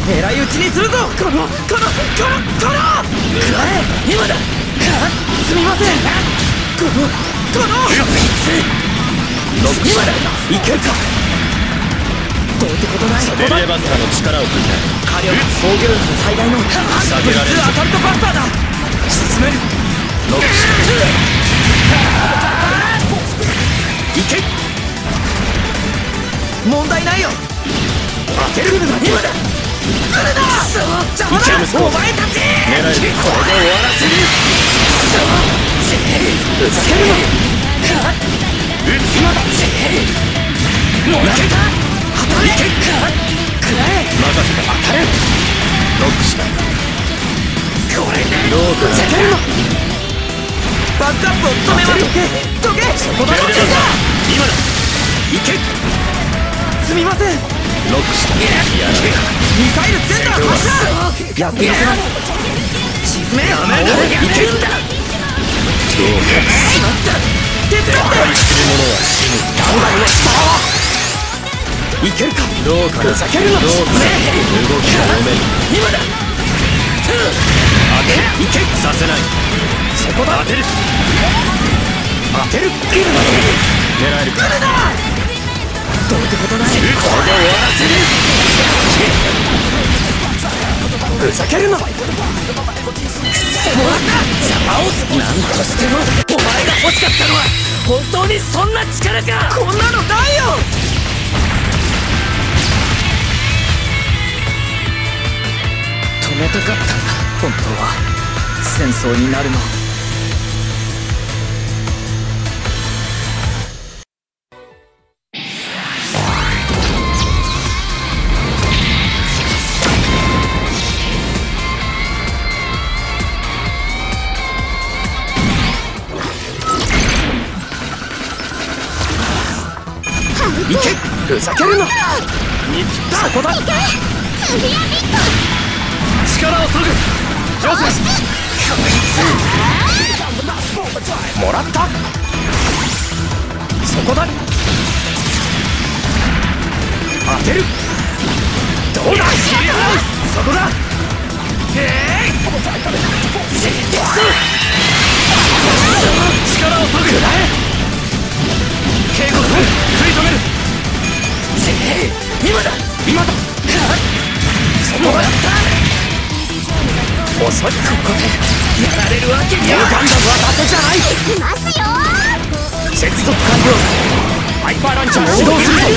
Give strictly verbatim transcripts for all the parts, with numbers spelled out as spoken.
狙い撃ちにするぞ。このこのこのこの食らえ今だ。すみません。このこの今だ。いけるか。どうってことない。 ベリエバスターの力を借りたい。 火力防御力最大の下げられる。 アサルトバスターだ。進める。 ノックしいけ。問題ないよ。当てるのだ。今だ。来るな。邪魔だお前たち。 狙える。これで終わらせる。 ふざけるな。撃つまだ。もういけた。当たれ。食らえ。 任せた。 当たれ。 ノックした。 これでどうかふざけるな。バックアップを務めます。どけどけ。そこだ。 今だ。 いけ。すみません。 ノックした。やられた。 ミサイル全弾発射。やってみせます。沈め。 ダメだ。 いけるんだ。 どうかしまった。手伝って。 破壊する者は死ぬ。 ガンダムの下。いけるか。 どうかふざけるな。 どうか動きが読める。 今だ。 当てる。 いけ。 させない。 そこだ。 当てる。 当てる。来るな。 狙えるか。 来るな。どうってことない。 これで終わらせる。 ふざけるな。もらった。邪魔をする。なんとしてもお前が欲しかったのは本当にそんな力か。こんなのないよ。止めたかったんだ。本当は戦争になるの。いけ。ふざけるな。そこだ。 力を削ぐ。ジョセフ。 もらった。そこだ。当てる。どうだ。そこだ。えい。 力を削ぐ。警告。食い止める。 今だ。今だ。そこだ。遅い。ここでやられるわけには。ガンダムは伊達じゃない。 いますよ。 接続完了。ハイパーランチャー始動するぞ。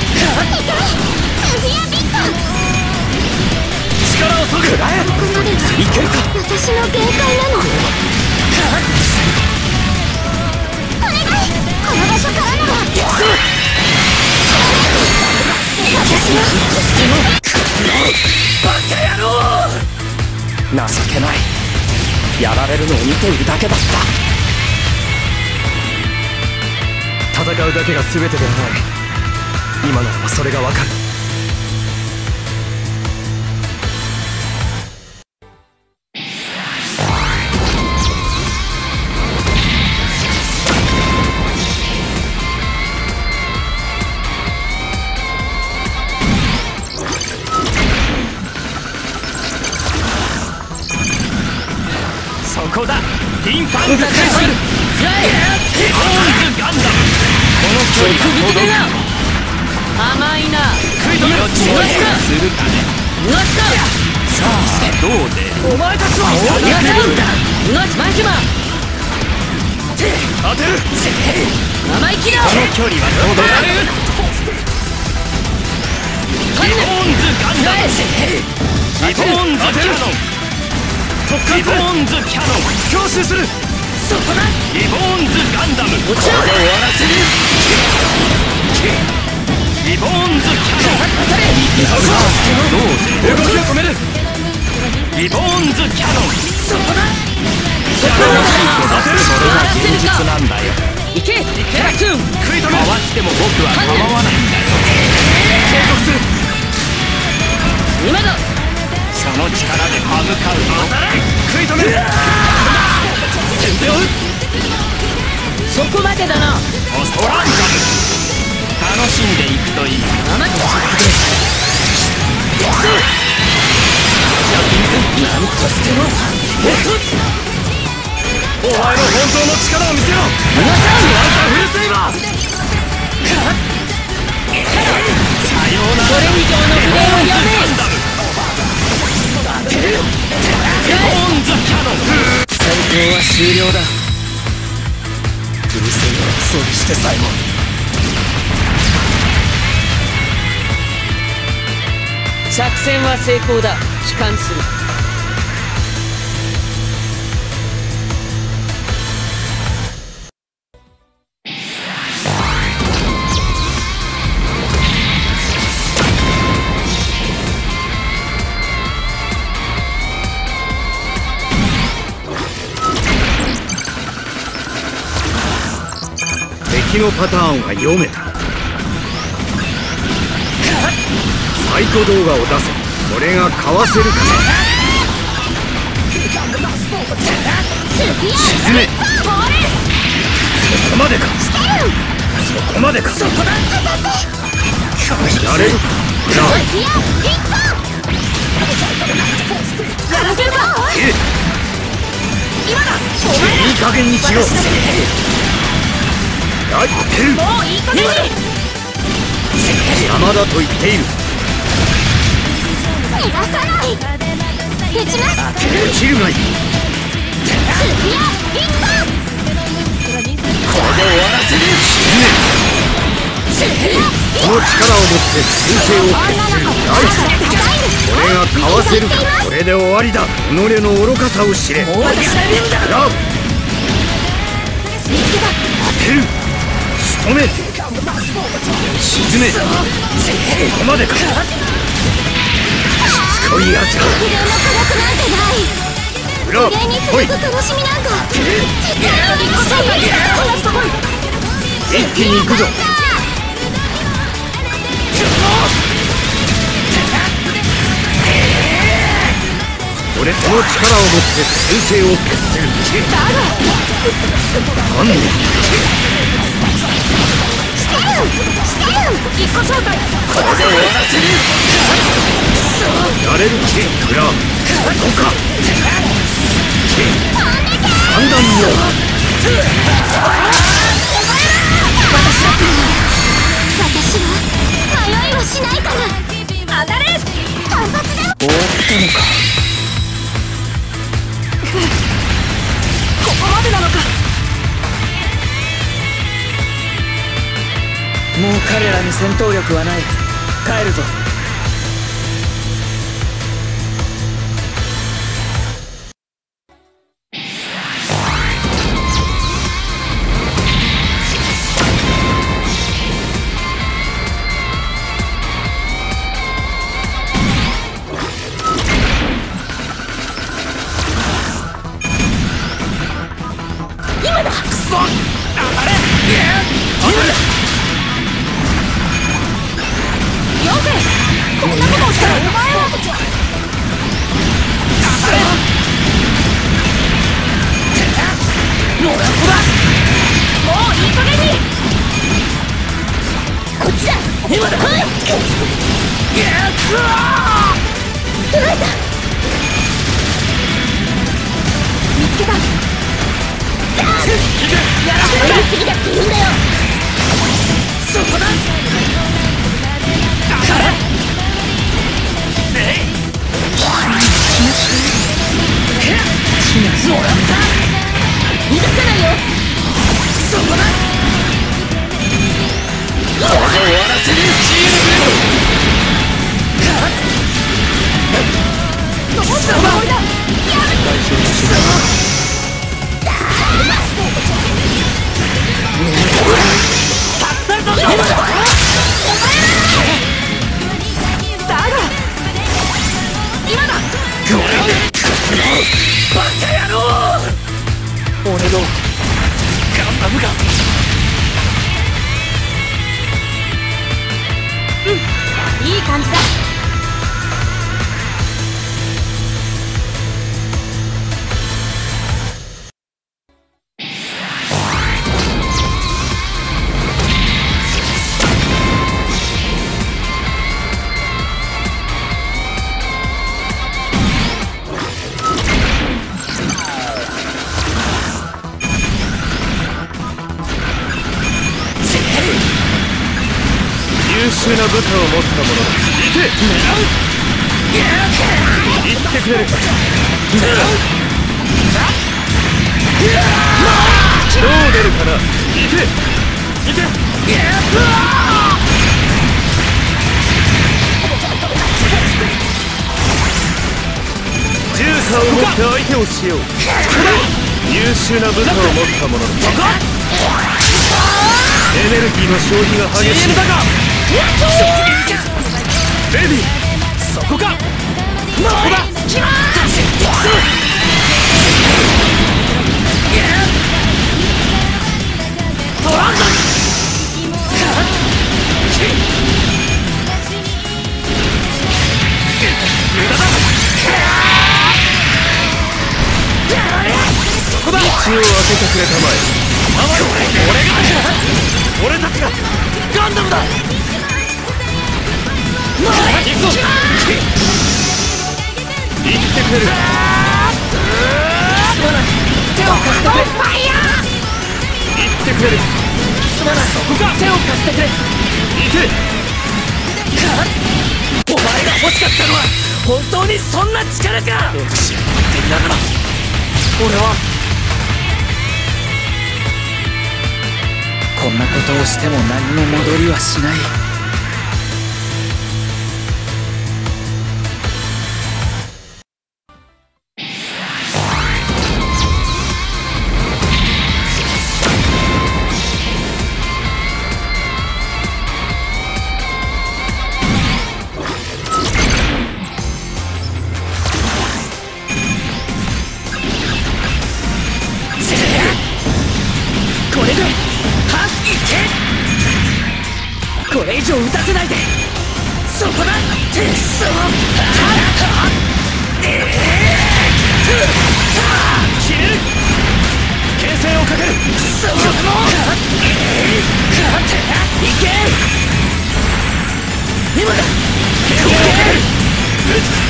力を削ぐ。 食らえ。 ここまではいけるか。 私の限界なの。お願い。この場所からなら。私のバカ野郎。情けない。やられるのを見ているだけだった。戦うだけが全てではない。今ならばそれがわかる。そこだ。フィンファンズ・クライファイル。フライヒボーンズ・ガンダム。この距離が届く。 甘いな。 食い止めろ。 命をするかね。 うわっか。 さあどうで。 お前たちは逃がさんだ。うわっマイクマン。 当てる。 生意気だ。 この距離はどうだ。リボーンズ・ガンダム。リボーンズ・キャノン。リボーンズ・キャノン。 強襲する。そこだ。 リボーンズ・ガンダム。 これで終わらせる。 リボーンズ・キャノン。 当たれ。 どうで。 動きを止める。 リボーンズ・キャノン。 そこだ。 そこだ。当てる。それが現実なんだよ。 いけ。ヘラクーン。 食い止め。かわしても僕は構わないんだよ。 警告する。 今だ。 その力で歯向かうぞ。 食い止める。先手を打つ。 そこまでだな。 オストランジャム。楽しんでいくといい。 生っ当の力を見せろ。皆さんワンダフルセイバー。さようなら。それ以上のプレーをやめ。リボーンズキャノン。戦闘は終了だ。うるせえよ、装備してさえも。作戦は成功だ。帰還する。 敵のパターンは読めた。サイト動画を出せ。これがかわせるかな。沈め。そこまでか。そこまでか。やれるか。いい加減にしろ。やってる。 もういい加減に。 邪魔だと言っている。 逃がさない。撃ちます。 落ちるがいい。 スピアヒット。 これで終わらせる。 スピアこの力を持って彗星を決する。これがかわせるか。これで終わりだ。己の愚かさを知れ。 もうやれるんだ。 見つけた。 当てる。仕留め。沈め。そこまでか。しつこいやつだ。 不良の科学なんてない。 裏無限に続く楽しみなんか絶対に一個勝負にしたら一気に行くぞ。俺この力を持って彗星を決する。 だが何でしてるしてる一個勝負。 これで終わらせる。 やれるか。裏そこか。三段の私は迷いはしないから。当たれ。単発で終わったのか。 ここまでなのか。 もう彼らに戦闘力はない。帰るぞ。 今だ。 くそ。当たれ。当たれ。 よせ。こんなことをしたらお前は。 野良子だ。 もういい加減に。こっちだ。 今だ。 はい。捉えた。見つけた。やらせやりすぎだって言うんだよ。 そこだ。 逃がさないよ。 そこだ。これで終わらせる。チームブレどうしたつもりだ。だが今だ。 バカ野郎。俺のガンダムが。 うん、いい感じだ。 秀な部下を持った者だ。行け。言ってくれる。どう出るかな。行け行け。重火を持って相手をしよう。優秀な部下を持った者だ。エネルギーの消費が激しい。レディー、そこか。そこだ。トランド無駄だ。そこだ。口を開けてくれたまえ。俺が俺たちがガンダムだ。行くぞ。言ってくれる。すまない。手を貸してくれ。言ってくれる。すまない。そこか。手を貸してくれ。行け。お前が欲しかったのは本当にそんな力か。よく知っていながら俺はこんなことをしても何も戻りはしない。これ以上打たせないで。そこだ。てっそ決める。牽制をかける。そこもいけ。今だ。牽制をかける。撃つ。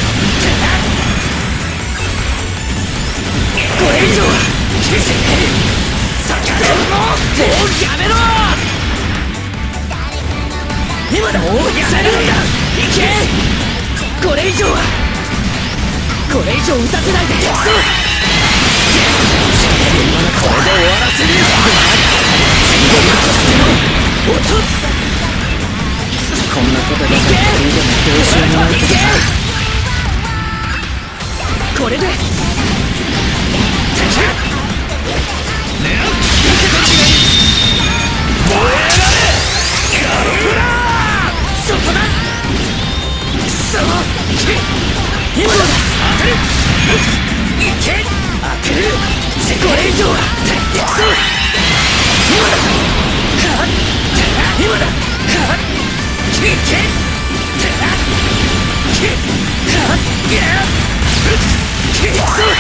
これ以上は逆らうの。もうやめろ。今だ。もうやめるんだ。いけ。これ以上はこれ以上打たせないで。そんなこれで終わらせるよ。こんなことばかり聞いてもどうしようもないけどな。これで燃え上がれ。ガロプラ。そこだ。そう。今だ。当てる。いけ。当てる。これ以上はそう。今だ。今だ。いけ。そう。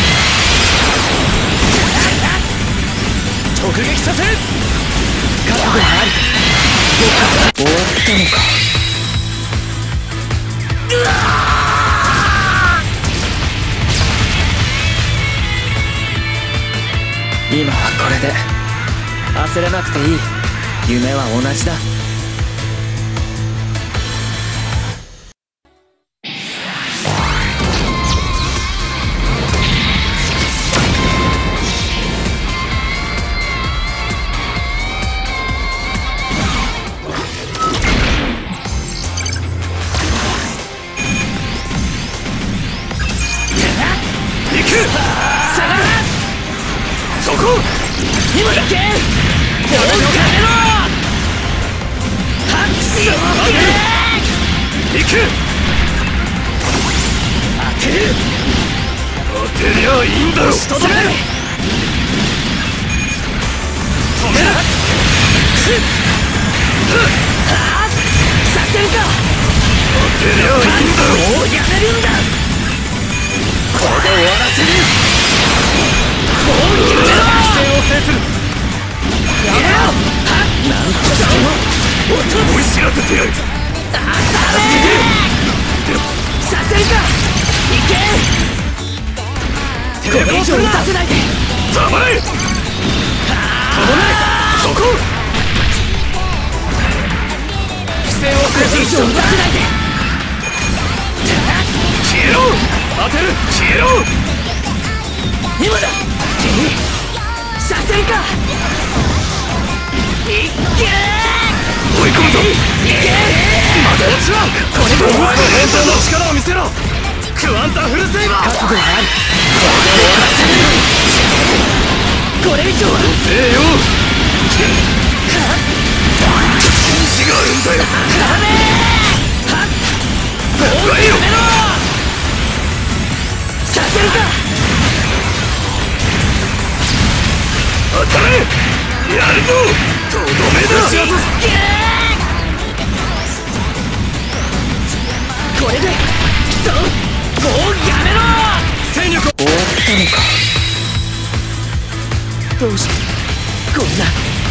直撃させる。覚悟がある。終わったのか。うわ今はこれで焦らなくていい。夢は同じだ。今だけ。やめろ。行く。当てる。当てりゃいいんだろ。仕留める。止める。させるか。当てりゃいいんだろ。もうやめるんだ。これで終わらせる。もう決めろ。犠牲を制する。やめろ。なんとしても思い知らせてやる。当たれ。させるか。いけ。これ以上打たせないで。黙れ。とどめ。そこ。 以上打たせないで。消えろ。当てる。消えろ。今だ。させるか。いっけー。追い込むぞ。いけー。まだ落ちはこれでお前の変態の力を見せろ。クワンタフルセイバー。覚悟がある。これ以上はせえよ。違うんだよ。ダメー。はっゴールやめろ。させるか。当たれ。やるぞ。とどめだ。これでそうもうやめろ。戦力終わったのか。どうしてこんな。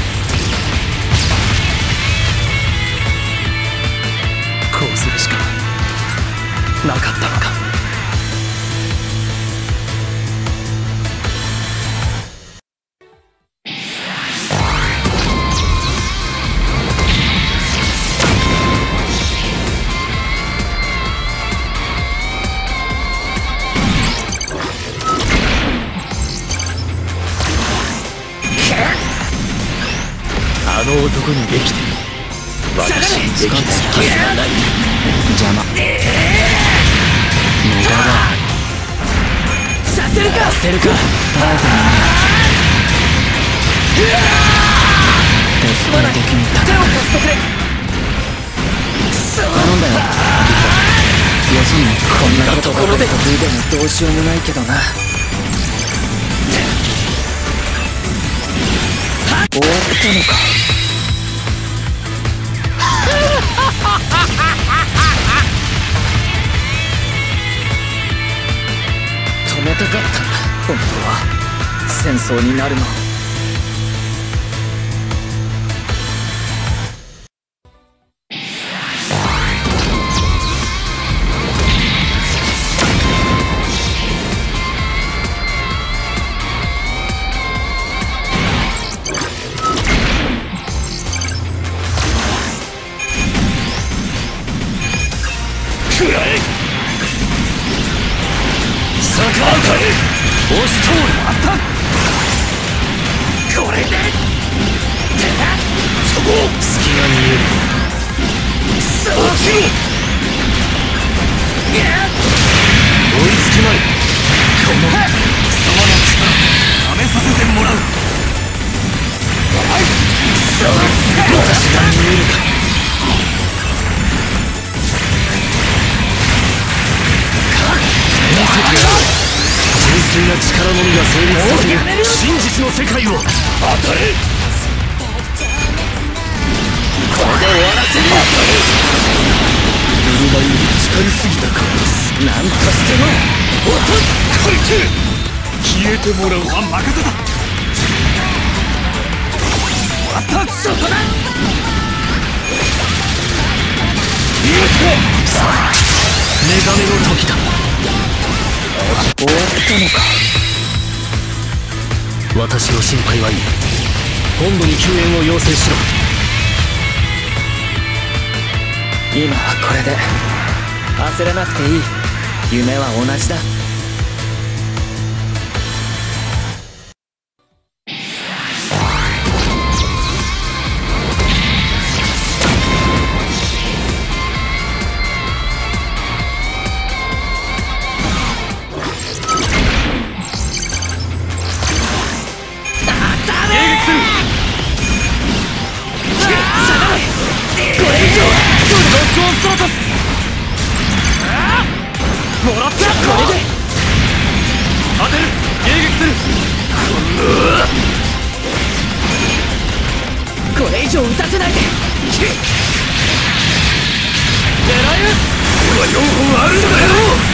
こうするしかなかったのか。あの男にできて私にできないはずがない。邪魔無駄だ。させるか。させるか。すまない。手を貸してくれ。頼んだよ。よそにこんなところで得意でもどうしようもないけどな。終わったのか。止めたかったんだ本当は。戦争になるの。押し通る。あったこれでそこ隙が見える。落ちろ。追いつきまい。この貴様の力試させてもらう。私が見えるか。見せてやろう。純粋な力のみが成立させる真実の世界を。当たれ。これで終わらせる。当たれ。ぬるま湯に浸かりすぎたか。なんとしても落とす。こいつ消えてもらうは任せた。終わった。そこだ。いいですか。さあ目覚めの時だ。終わったのか。私の心配はいい。本部に救援を要請しろ。今はこれで焦らなくていい。夢は同じだ。もらった。これで当てる。迎撃する。これ以上撃たせないで。狙える。俺はよんほんあるんだよ。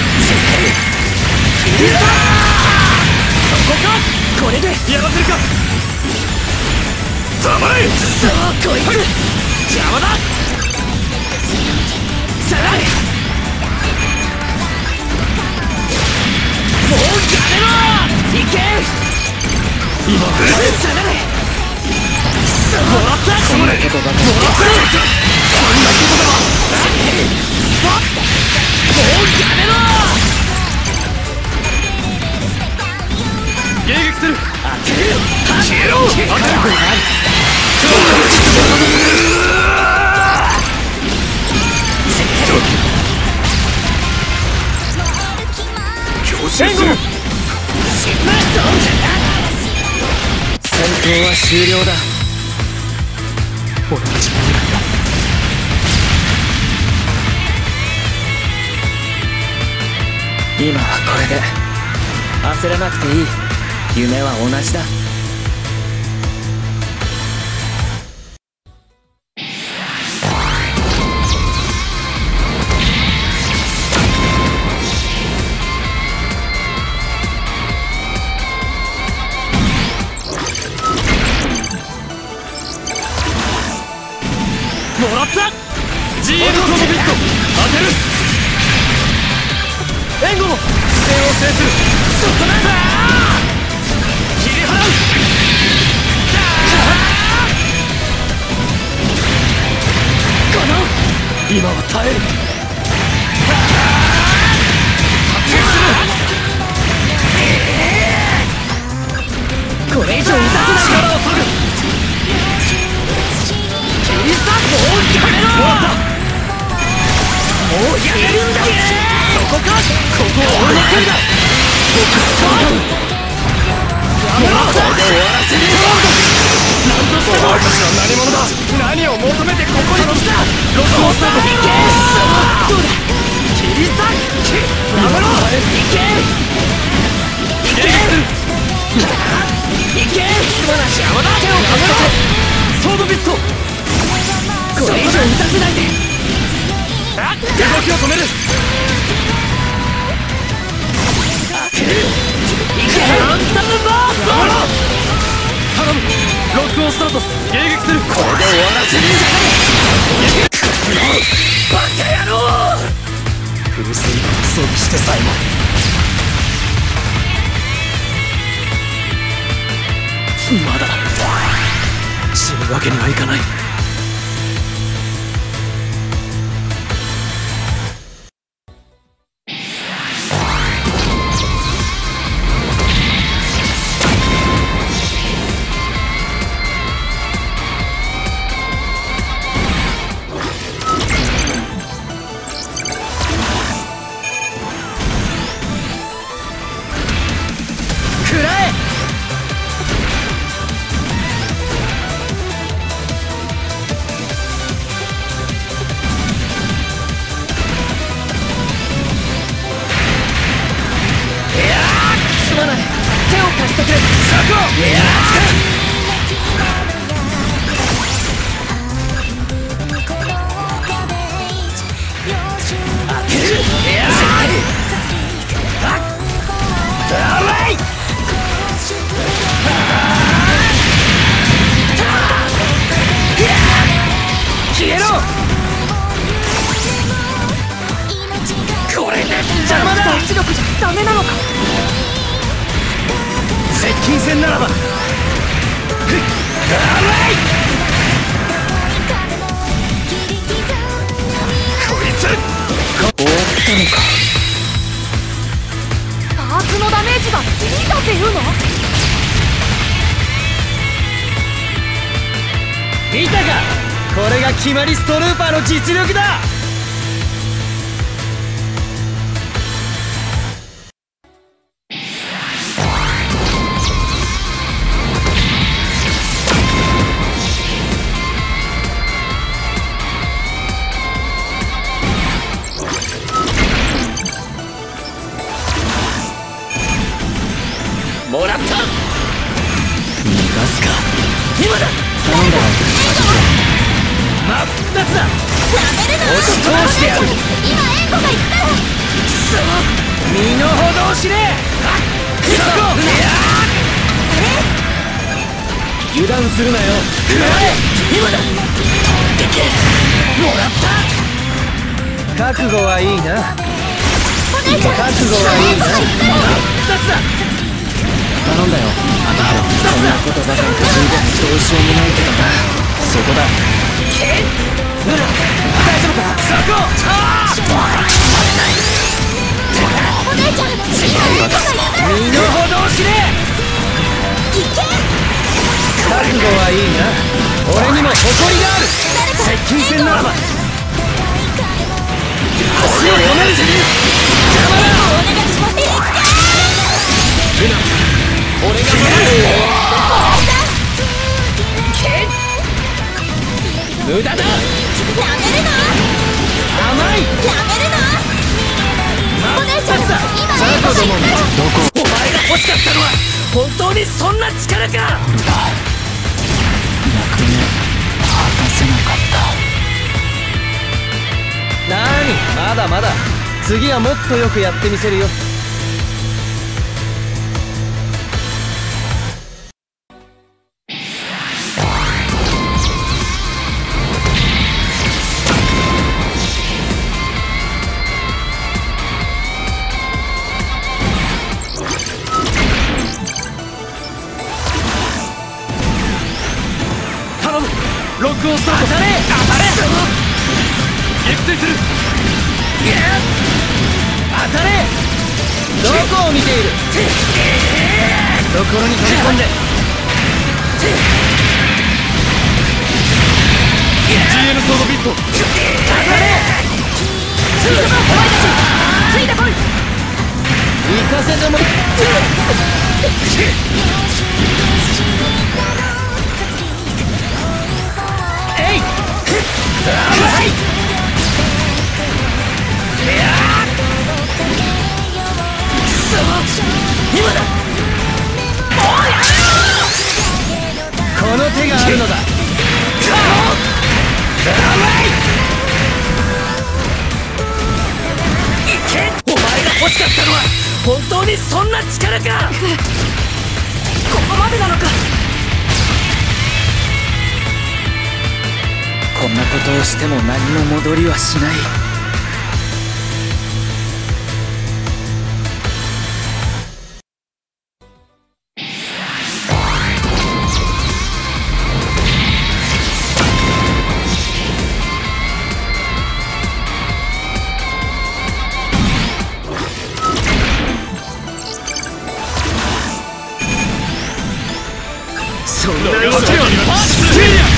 そこか。これでやらせるか。黙れ。さあこいつ邪魔だ。さらにもうやめろ。いけ。今下がれ。もらった。そんなことだ。もらった。そんなことだわ。 強襲する。 戦闘は終了だ。俺たちの未来だ。今はこれで焦らなくていい。夢は同じだ。 もらった。 ジーエム コモビット当てる。援護も視線を制する。そこなんだ。切り払う。この今は耐える。発見する。これ以上打たせない。力を削ぐ。切り裂く。もうやめろ。もうやめるんだ。そこか。ここは俺の国だ。僕はやめろ。これで終わらせねえぞ。何としても私は何者だ。何を求めてここに来た。ロックオンスタート。いけ。どうだ。切り裂く。やめろ。いけ。いけ。いけ。すまない。邪魔だ。手をかめろ。ソードビット。これ以上打たせないで。動きを止める。当てる。いけ。ランタムバースト。頼む。ロックオンスタート。迎撃する。これで終わらせるんじゃない。バカ野郎。フルセイバー装備してさえも。まだ死ぬわけにはいかない。見たか。これが決まりストルーパーの実力だ。もらった。逃がすか。今だ。頼んだよ。真っ二つだ。押し通してやる。 今援護が行くから。くそ。 身の程を知れ。そこ。油断するなよ。食らえ。今だ。取ってけ。もらった。覚悟はいいな。覚悟はいいな。真っ二つだ。頼んだよ。そんなことばかりと自分でどうしようもないけどな。そこだ。大丈夫か。そこ。 お姉ちゃん、今援護が行くから。 身の程を知れ。 行け。 誇りがある。接近戦ならば足を止める。邪魔だ。 お願いします。 ルナ、俺が守る。無駄だ。 やめるな。 甘い。 やめるな。お姉ちゃん、今ザコども、どこ。お前が欲しかったのは本当にそんな力か。 役目果たせなかった。 なーに、まだまだ。次はもっとよくやってみせるよ。ロックオンスタート。当たれ当たれ。撃墜する。当たれ。どこを見ている。懐に飛び込んで ジーエム ソードビット。当たれ。 ついてこい、お前たち。ついてこい。 行かせてもらう。えい。今だ。この手があるのだ。お前が欲しかったのは本当にそんな力か。 ここまでなのか。 こんなことをしても何も戻りはしない。 そんな動きはステリア。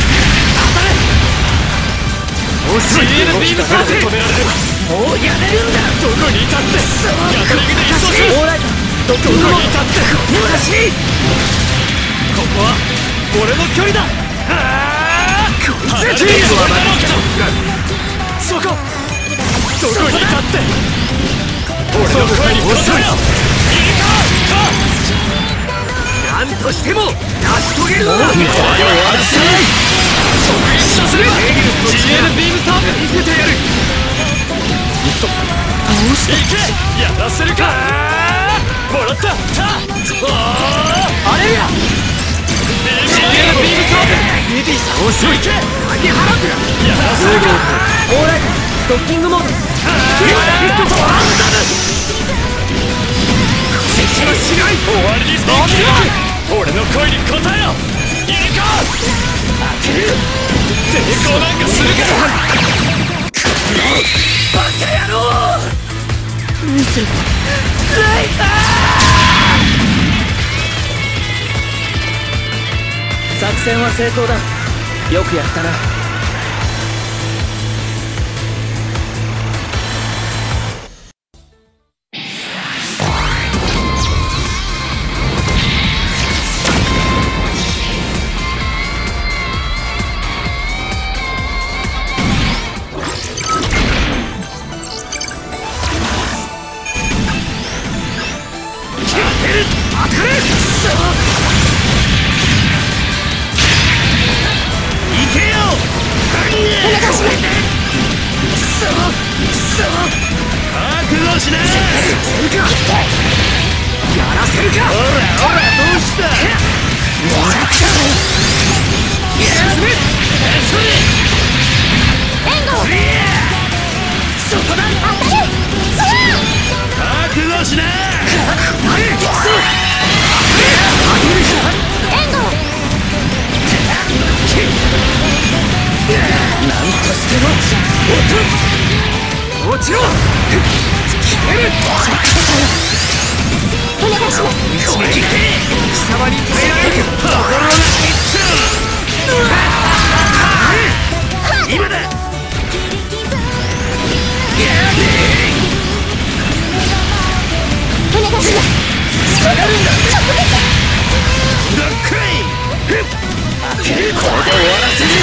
ジーエム ビームスタート。止められる。もうやめるんだ。どこにいたって。ヤトリングで一掃し。オーライト。どこにいたってこの足。ここは俺の距離だ。ああこいつ。ジーエム はそこ。どこにいたって。俺の声に応えよ。いいか。なんとしても成し遂げるのだ。終わらせない。直撃すれば ジーエム ビームサーブ見せてやる。どうしていけ。やらせるか。もらった。あれや ジーエム ビームサーブ。エディさん遅いけ。上げ払う。やらせるか。オーライトドッキングモード。今だ。ワンダム。接近はしない。終わりにしていく。俺の声に応えよ。いいか。当てる。抵抗なんかするか。バカ野郎。 ミス。 ライター。作戦は成功だ。よくやったな。貴様に耐えられる。心なき。 がるんだ。ドックイ当てる。これで終わらせる。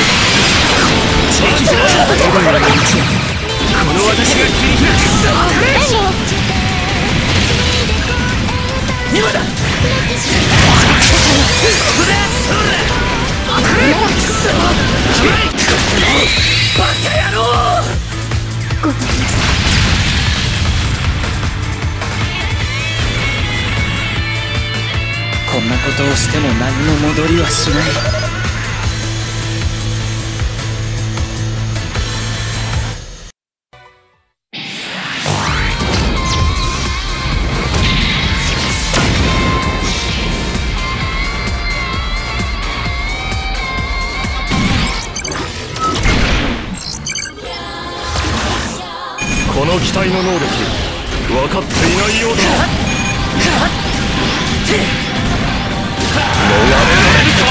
この私が切り開く。今だ。バカ野郎。 ごめんなさい。 こんなことをしても何の戻りはしない。 この機体の能力分かっていないようだ。逃れられるか。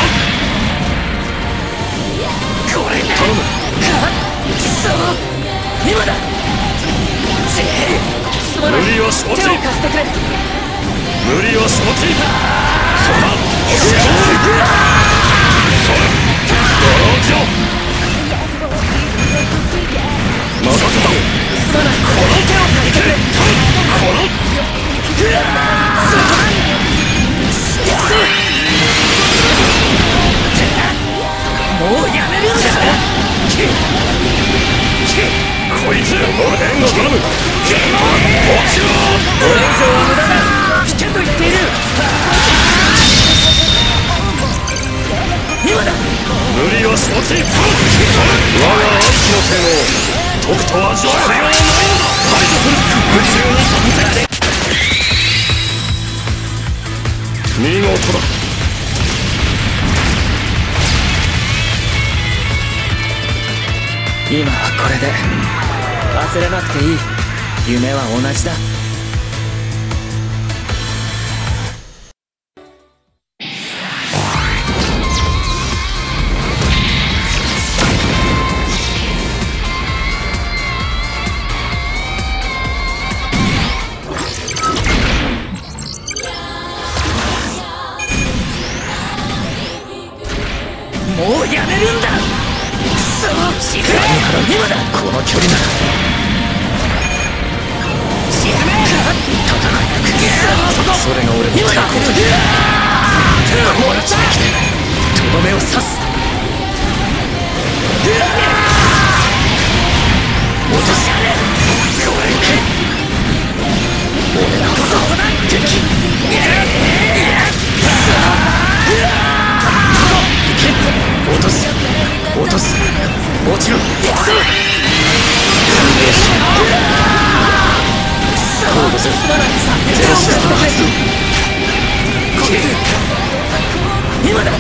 これ頼む。くそ今だ。無理は承知。手を貸してくれ。無理は承知。そうだ。それドロージョ任せた。この手を貸してくれ。このもうやめるんだ。こいつ援護頼む。落ちろ。これ以上は無駄だ。危険と言っている。今だ。無理は承知。我が暗記の性能とくと味わう必要はないのだ。排除する。宇宙に飛んで見事だ。 今はこれで焦らなくていい。夢は同じだ。 もうやめるんだ。くそ沈め。今だ。この距離なら沈め。それが俺の今だ。友達が来てとどめを刺す。落とす。これで俺の敵。落とす落とす。落ちろ。今だ。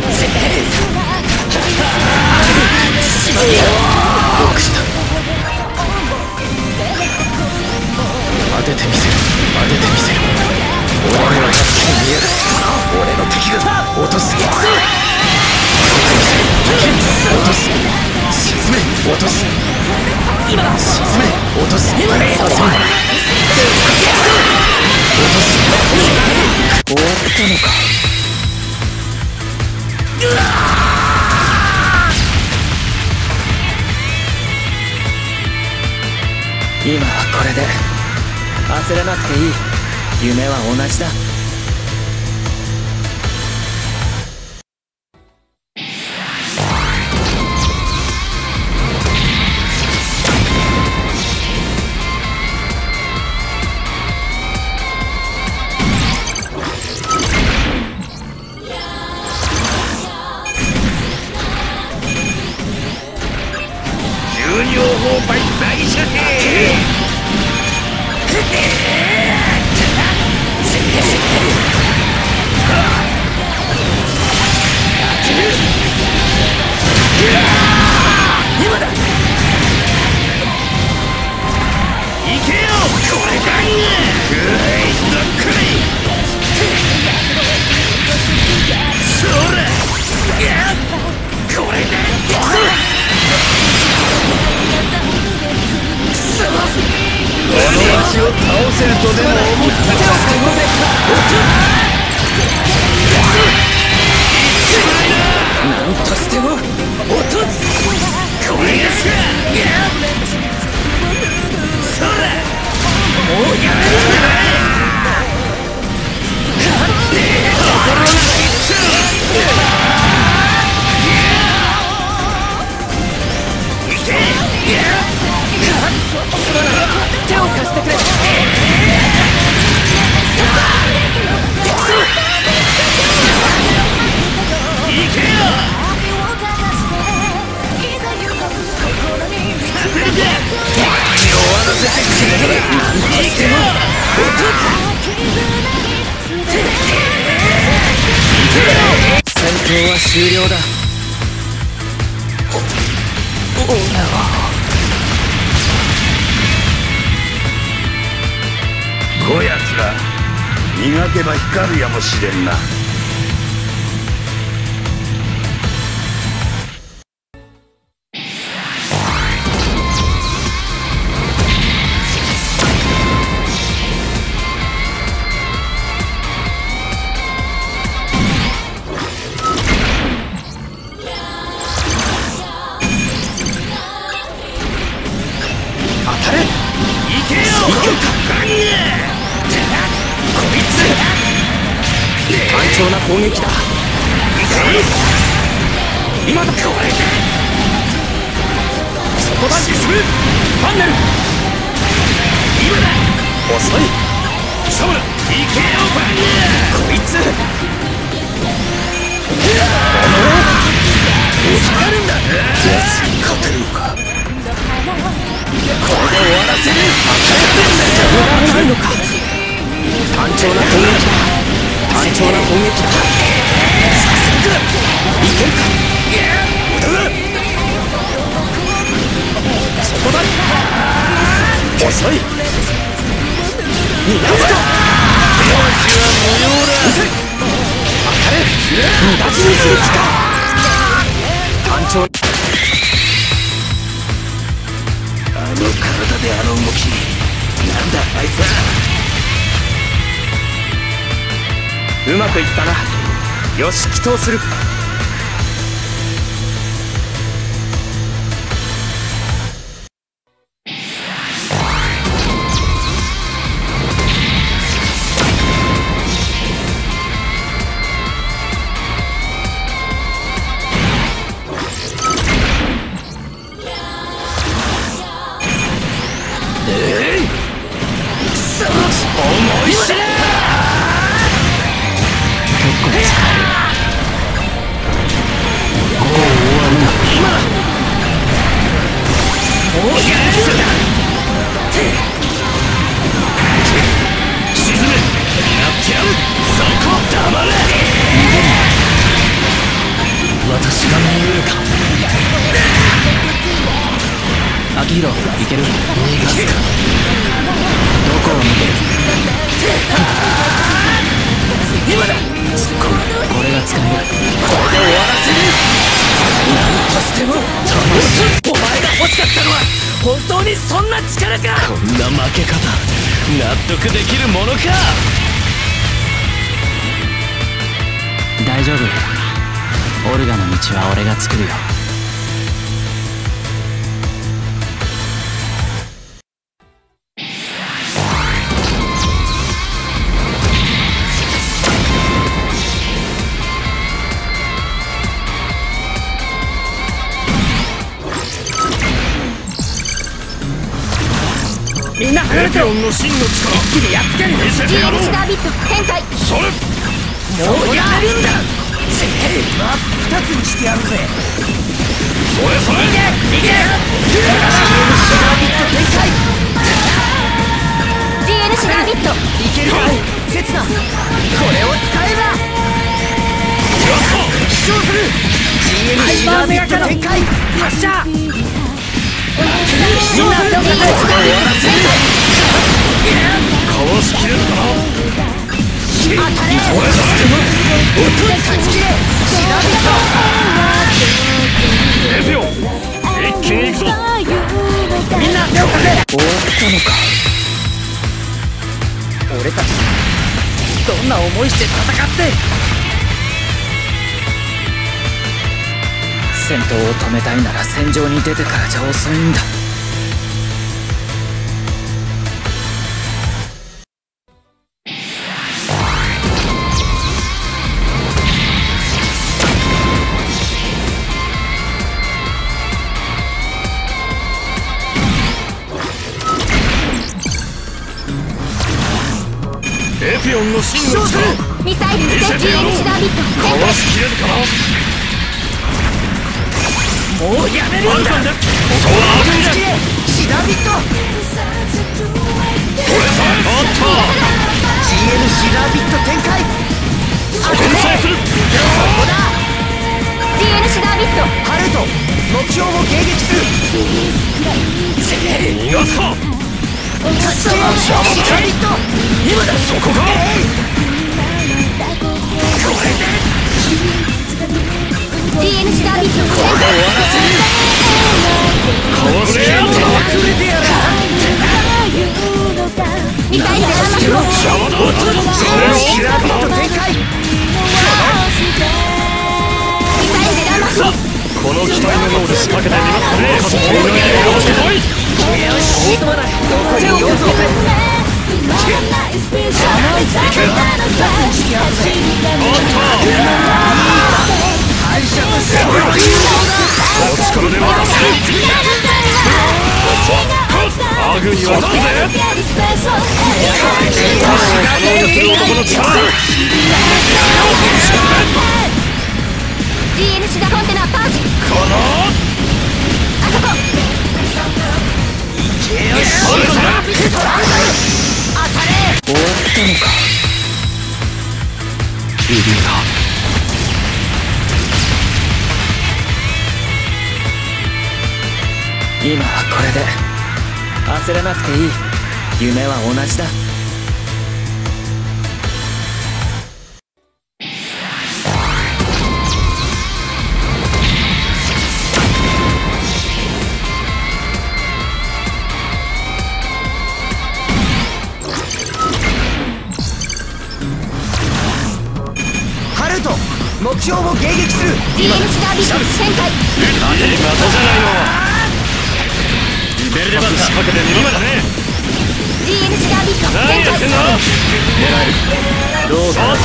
当ててみせる。当ててみせる。俺にははっきり見える。俺の敵が落とす。落とす。沈め。落とす。今沈め。落とす。今させん。落とす。 終わったのか。今はこれで焦らなくていい。夢は同じだ。 流量砲倍大射程。今だ。行けよ。これだ。グレイドクレイ。それこれだ。この足を倒せるとでも思ったか。 は終了だ。お俺はこやつら磨けば光るやもしれんな。 単調な攻撃だ。今だ。これそこだ。進むファンネル。今だ。遅い。急ぐな。行けよファンネル。こいつ下がるんだ。 奴に勝てるのか。 これで終わらせる。当たらないのか。単調な攻撃だ。単調な攻撃だ。いけるか。そこだ。遅い。逃がすか。 手足は無用だ。 撃て。当たれ。無駄死にする気か。単調。 あの体であの動きなんだあいつは。 うまくいったな。よし、祈祷する。えい、くそ、思い知れ。結構使える。もう終わりだ。今だ。もうやるだ。沈め。やってやる。そこ黙れ。私が見えるか。秋広、いける。逃がすか。どこを見てる。今だ。これが使える。これで終わらせる。何としても楽しい。お前が欲しかったのは本当にそんな力か。こんな負け方納得できるものか。大丈夫。オルガの道は俺が作るよ。みんな離れてろ。エピオンの真の力一気にやっつける。見せてやろう。ジーエルシダービット展開。それもうやめるんだ。せっ真っ二つにしてやるぜ。それそれ逃げ逃げ。ジーエルシダービット展開。ジーエルシダービットいけるかい。刹那これを使えば飛翔する。 ジーエルシダービット展開。発射。みんなどこで終わらせる。かわしきれるかな。当たれ。それそれ音で勝ちきれ。シダビットエピオン一気に行くぞ。みんな手をかけ。終わったのか。俺たちどんな思いして戦って戦闘を止めたいなら戦場に出てからじゃ遅いんだ。エピオンの真の力ミサイルステージエルシダービットかわしきれるかな。もうやめるんだ。そう当てるシダービット。それそれおっと ジーエル シダービット展開。そこに制する。そこだ。 目標を迎撃する。 逃がすか。 助けよシャービット。今だ。 そこか。 これでディーエヌ シダービットこれで終わらせる。かわせやん。 くれてやら。 ミサイルで邪魔だ。 シャービット展開。 ミサイルでラマさあ、この機体の脳で仕掛けてみますかね。勝手にやらしてこい。 よし、進まない。残りよんぞ。敗者としてはお力で渡せ。アグに渡せ。男の力。 ディーエヌ シダコンテナパンチ。 このあそこ。 それそれ。 当たれ。 終わったのか。指だ。 今はこれで焦らなくていい。夢は同じだ。ハルト、目標を迎撃する。 ディーエヌ シダービット展開。 いい的じゃないの。ベルデバッタ仕掛けてみますかね。 ディーエヌ シダービット何展開。 やってんの。狙える。どうか。おっと。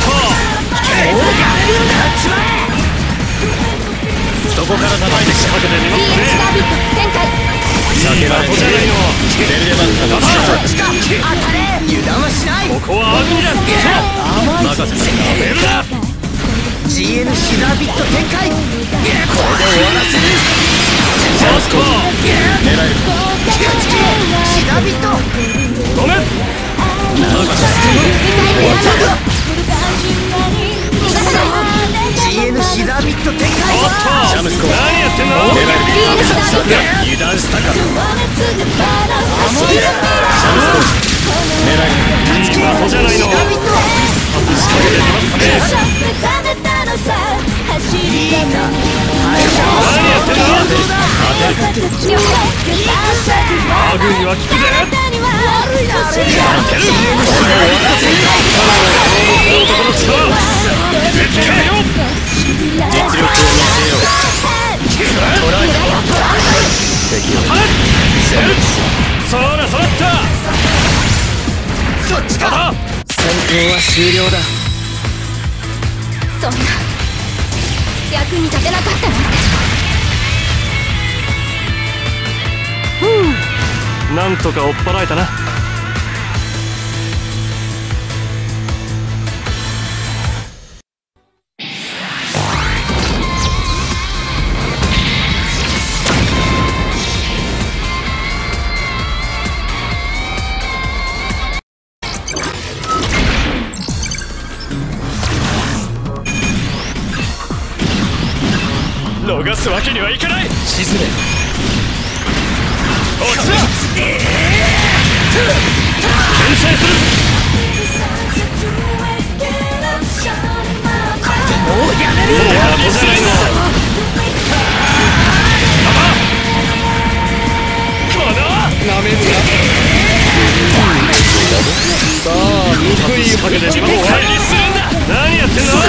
そこから叩いて仕掛けてみますディーエヌ シかね。 ダービット展開。 避けられてないの。ベルデバッタが当たれ。油断はしない。 ここはアグニだ。任せてベルだ。 ジーエヌ シダービット展開。これで終わらせる。 サウスコー。狙える。 シダービット。 ごめん。 ミサイルでラマジーエヌ シダービット展開。 おっと。シャムスコー。何やってんの。狙える。油断したか。シャムスコー。狙える。いい的じゃないの。 シダービット。 仕掛けてみますかね。何やってんの。アグには効くぜ。男の力。出てやれよ。実力を見せよう。敵をそらそらった。 そっちか。 戦闘は終了だ。 そんな役に立てなかったなんて。 なんとか追っ払えたな。逃すわけにはいかない。 沈め。 落ちた。牽制する。 もうやめる。 もう後じゃないの。このなめんな。さあ、ゆっくりかけてみます。終わりにするんだ。何やってんの。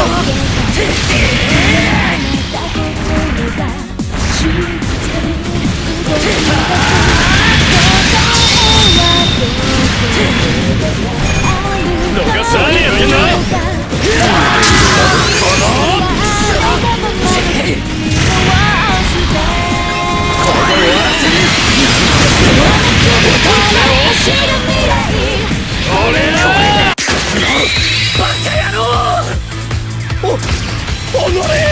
逃す。何やってんの。このこれで終わらせる。これだ。バカ野郎。お、おのれ。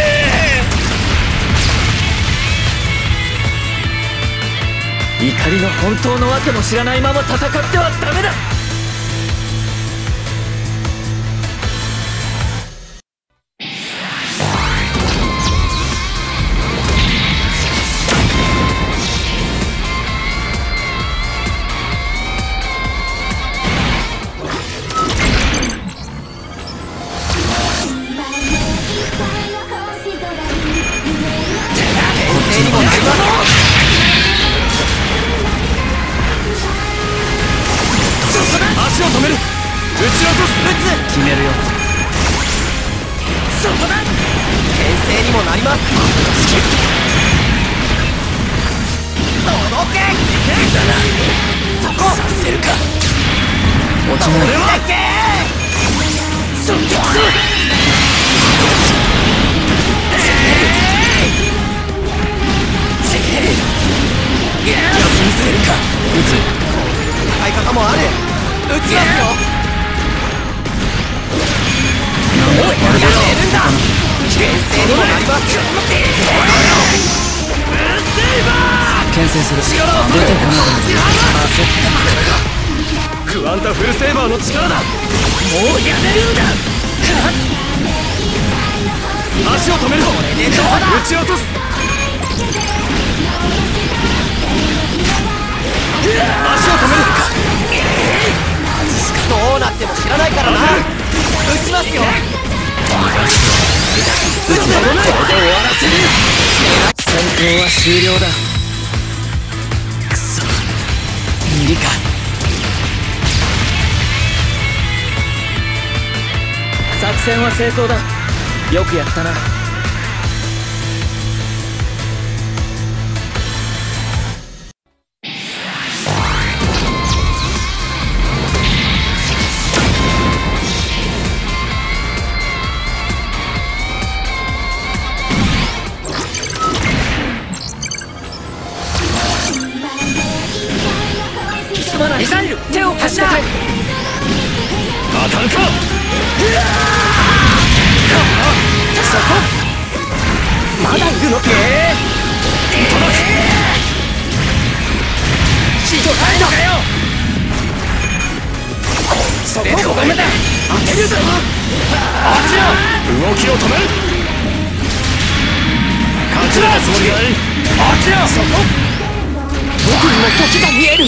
怒りの本当のわけも知らないまま戦ってはダメだ。 足を止める。打ち落とす。打つ。決めるよ。そこだ。牽制にもなります。届け。だな。そこ。させるか。落ちない。俺は。そっち。休みせるか。打つ。使い方もある。打ちますよ。おい、やめるんだ。牽制にもなります。牽制する。出てこなかった。焦った。クワンタフルセーバーの力だ。もうやめるんだ。足を止める。打ち落とす。足を止める。どうなっても知らないからな。打ちますよ。打つ。これで終わらせる。戦闘は終了だ。くそ、無理か。作戦は成功だ。よくやったな。ミサイル、手を貸してくれ。当たるか。そこ。まだいるのけ。届け。シート入るのかよ。そこ。ダメだ。当てるぞ。あっちよ。動きを止める。勝ちだつもりがいい。あっちよ。そこ。僕にも時が見える。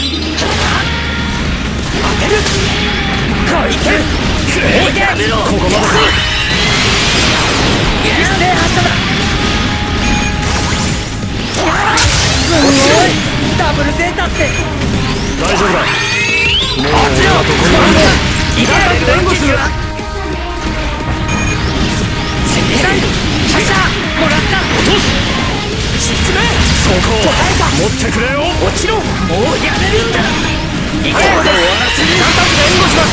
当てる。こいつ。もうやめろ。ここまで。一斉発射だ。すごい。ダブルゼータって。大丈夫だ。もうあっちよ。今から弁護する。ミサイル発射。もらった。落とす。沈め。そこを持ってくれよ。落ちろ。もうやめるんだ。いけ。ここで終わらせる。ちゃんと弁護します。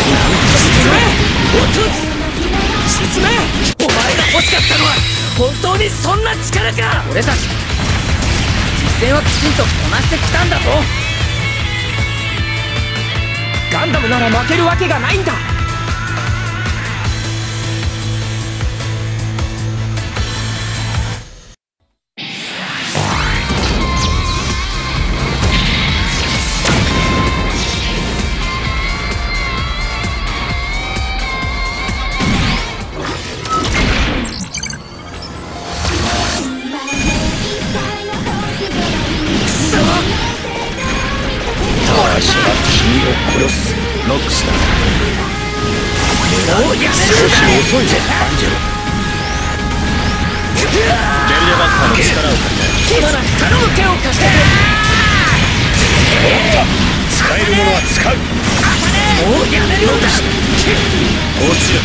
沈め。落とす。沈め。お前が欲しかったのは本当にそんな力か。俺たち実戦はきちんとこなしてきたんだぞ。ガンダムなら負けるわけがないんだ。私は君を殺す。ノックした。もうやめるんだ。少し遅いぜ、アンジェロ。ゲリラバスターの力を借りたい。今なら頼む。手を貸して。使えるものは使う。もうやめるんだ。落ちる。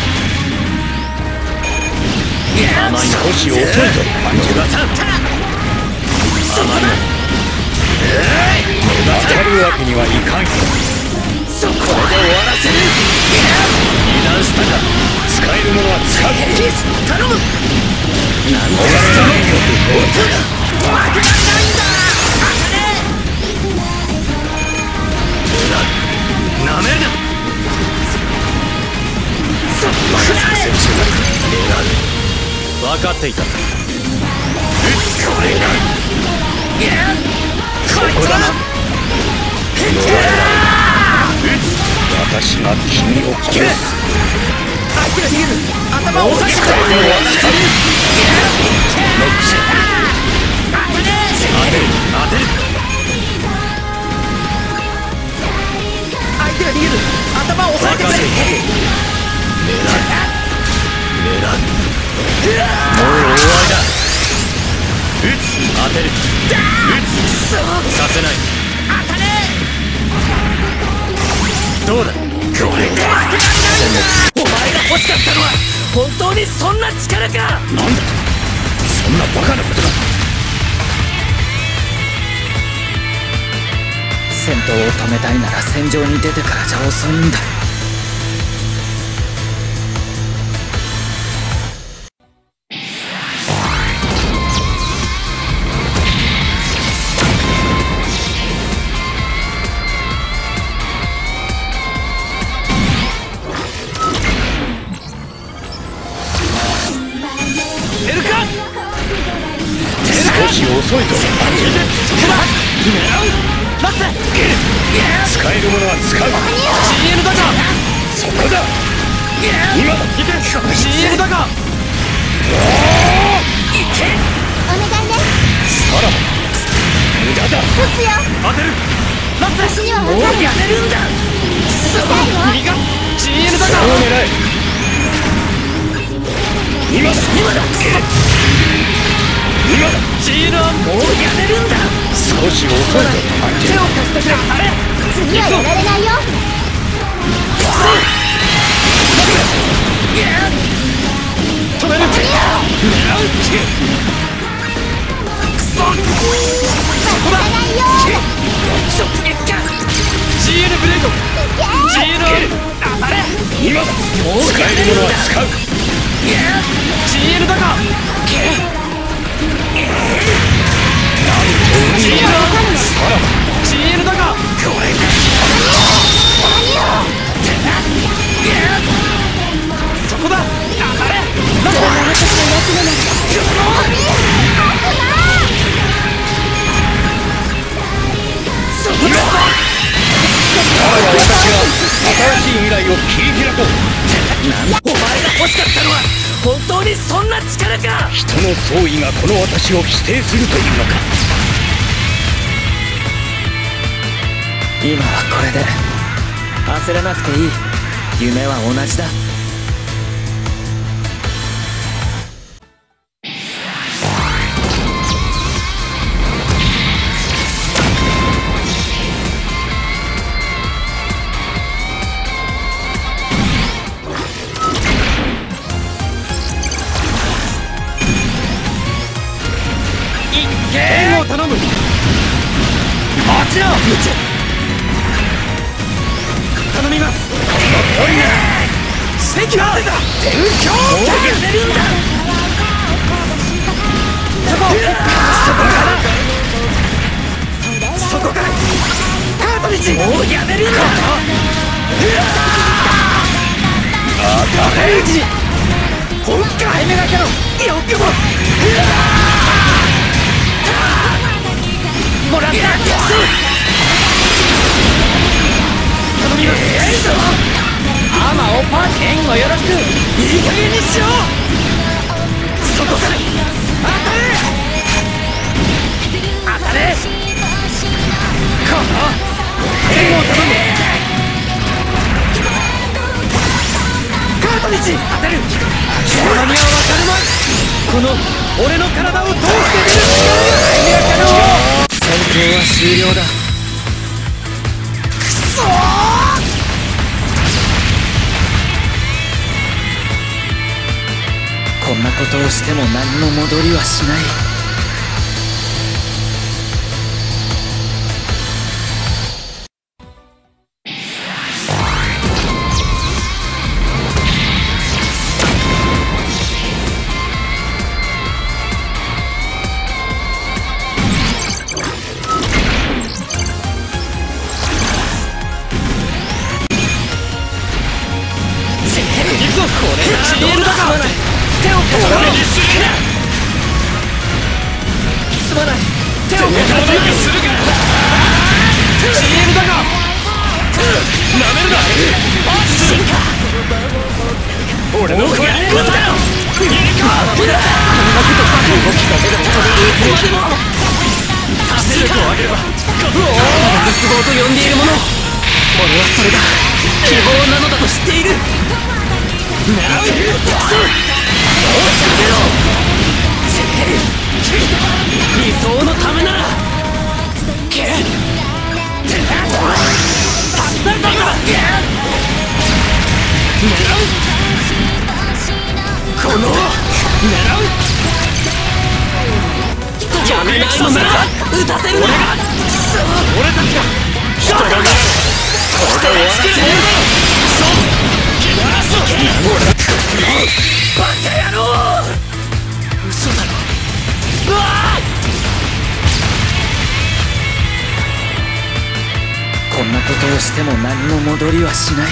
少し遅いぞ、アンジェロ。そこだ。当たるわけにはいかん。そこで終わらせる。油断したか。使えるものは使う。頼む。なんでしたの。負けられないんだ。なめるな。そこ作戦中だ。分かっていた。撃つ。これがここだな。私が君を殺す。相手が逃げる。頭を押さえてくれ。ノックし。当てる。当てる。相手が逃げる。頭を押さえてくれ。狙う。狙う。もう終わりだ。撃つ。当てる。撃お前が欲しかったのは本当にそんな力か。 なんだと、そんなバカなことだ。 戦闘を止めたいなら戦場に出てからじゃ遅いんだ。 少し遅いぞ。 待って、 使えるものは使う。 シーエル だか。 そこだ。今だ。 シーエル だか。 お願いね。 さらば無駄だ。 撃つよ。 当てる。待って、 私にはもう分かる。 やれるんだ。 痛いわ。 右が シーエル だか。 そう狙え。今だ。 今だ。 今だ。 シーエル はもうやれるんだ。 少し遅いぞ。 手を貸してくれ。あれ、 次はやられないよ。 止める。狙う。くそ。そこだ。 ないよ。 直撃か。 シーエル ブレード。シーエル 当たれ。 今だ。 もう使えるものは使う。 シーエル だか。シーエルさらばシーエル だか。これがそこだ。当たれ。 これが私の役目なんだ。 そこだ。 さらば私が新しい未来を切り開こう。 お前が欲しかったのは本当にそんな力か。 人の総意がこの私を否定するというのか。 今はこれで焦らなくていい。夢は同じだ。援護を頼む。もちろん頼みます。おいな。関は天狂か。やれるんだ。そこ。そこからそこからカートリッジ。もうやめるんだ。当たれうちに本気めがけろ。よくももらった。頼みます。アマオパ援護よろしく。いい加減にしろ。そこから当たれ当たれ。この援護を頼む。カートリッジ当てる。貴様には分かるまい。この俺の体を通して出る力よ。戦闘は終了だ。くそー。こんなことをしても何も戻りはしない。シーエル だか。手を貸さない。すまない。手を貸さない。シーエル だか。なめるな。進化。俺の声だよ。こんなことばかり動きが出ることでいつまでも圧力を上げれば絶望と呼んでいるもの。俺はそれが希望なのだと知っている。なんていうクソ。理想のためならけたくさんだから。 この狙うやめないのなら撃たせるな。俺たちが人が見る。これで終わらせる。バカ野郎。嘘だろ。うわこんなことをしても何も戻りはしない。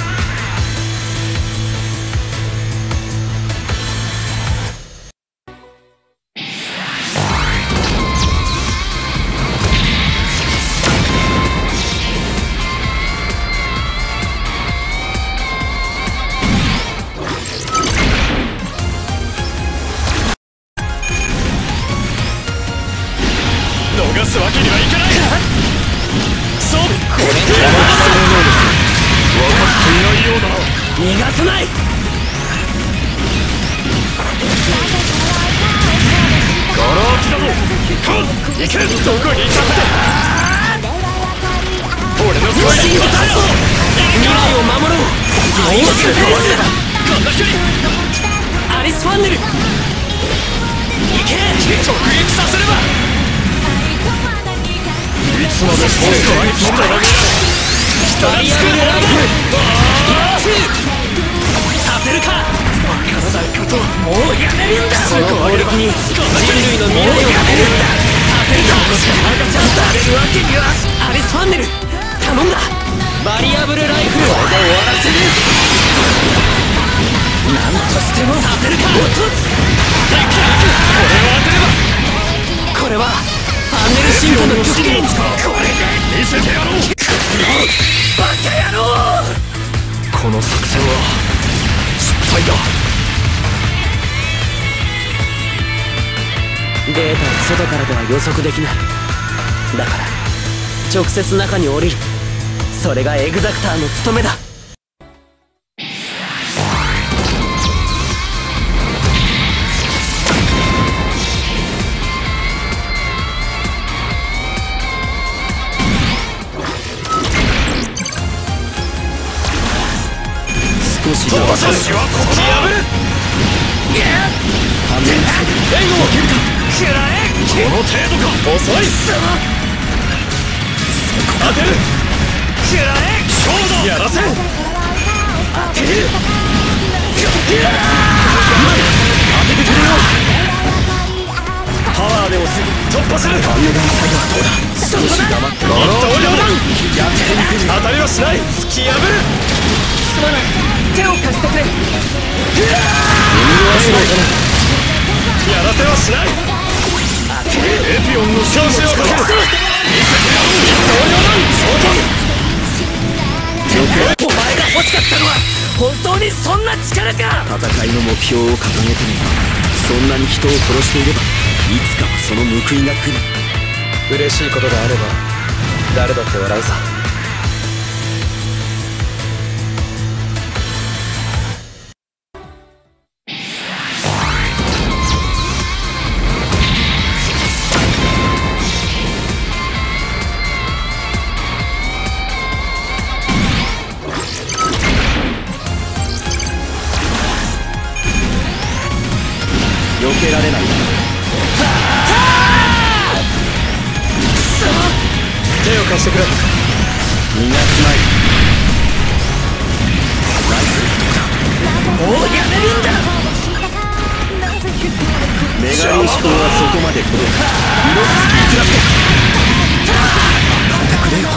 逃すわけにはいかない。そう、これが分かっていないようだ。逃がさない。ガラ空きだぞ。行け、どこにいたんだ。俺の声に答えろ。未来を守ろう。アイマスフェイスだ。こんな距離。アリスファンネル。行け、直撃させれば。いつまでそうかいつまでバリアルライフさせるか。わからないこともうやめるんだ。その暴力に人類の未来をやめるんだ。させるか。赤ちゃんされるわけには。アリスファンネル頼んだ。バリアブルライフルで終わらせる。なんとしてもさせるか。落とす。これを当てれば。これはファンネル進化の極限。これで見せてやろう。バカ野郎。この作戦は失敗だ。データは外からでは予測できない。だから直接中に降りる。それがエグザクターの務めだ。私はここに破る。いや反面援護を受けるか。食らえ。この程度か。遅い。当てる。食らえ。勝負やらせ。当てる。当ててくれよ。パワーで押す。突破する。反面の最後はどうだ。少し黙ってろ。やってみせる。当たりはしない。突き破る。すまない。手を貸してくれ。やらせはしない。エピオンの調子をかける。見せてやろう。同僚だ。そうだ。お前が欲しかったのは本当にそんな力か。戦いの目標を掲げてもそんなに人を殺していればいつかはその報いが来る。嬉しいことがあれば誰だって笑うさ。避けられない。手を貸してくれ。逃がすまい。ナイス。もうやめるんだ。メガリオシコはそこまで届く。ミロスキークラフト。頑張ってくれよ。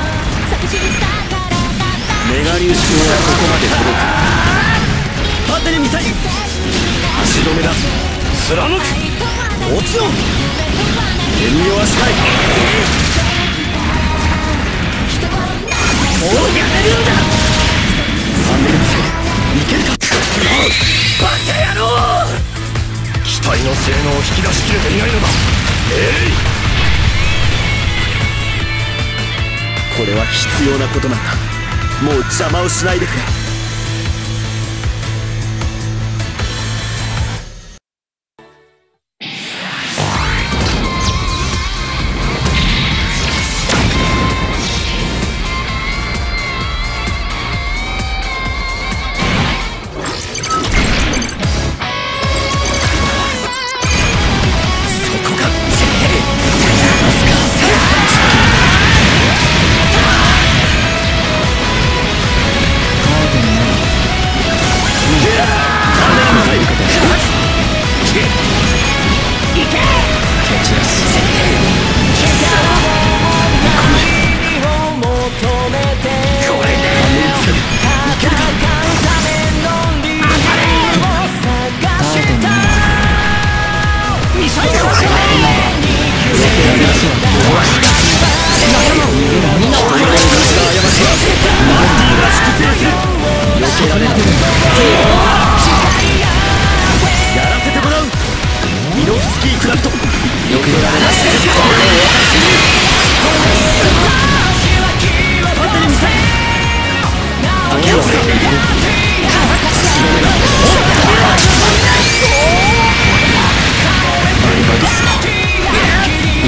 メガリオシコはそこまで届く。パテレミサイル。足止めだ。貫く。落ちろ。遠慮はしない。もうやめるんだ。ファンネルミサイルいけるか。バカ野郎。機体の性能を引き出しきれていないのだ。えい。これは必要なことなんだ。もう邪魔をしないでくれ。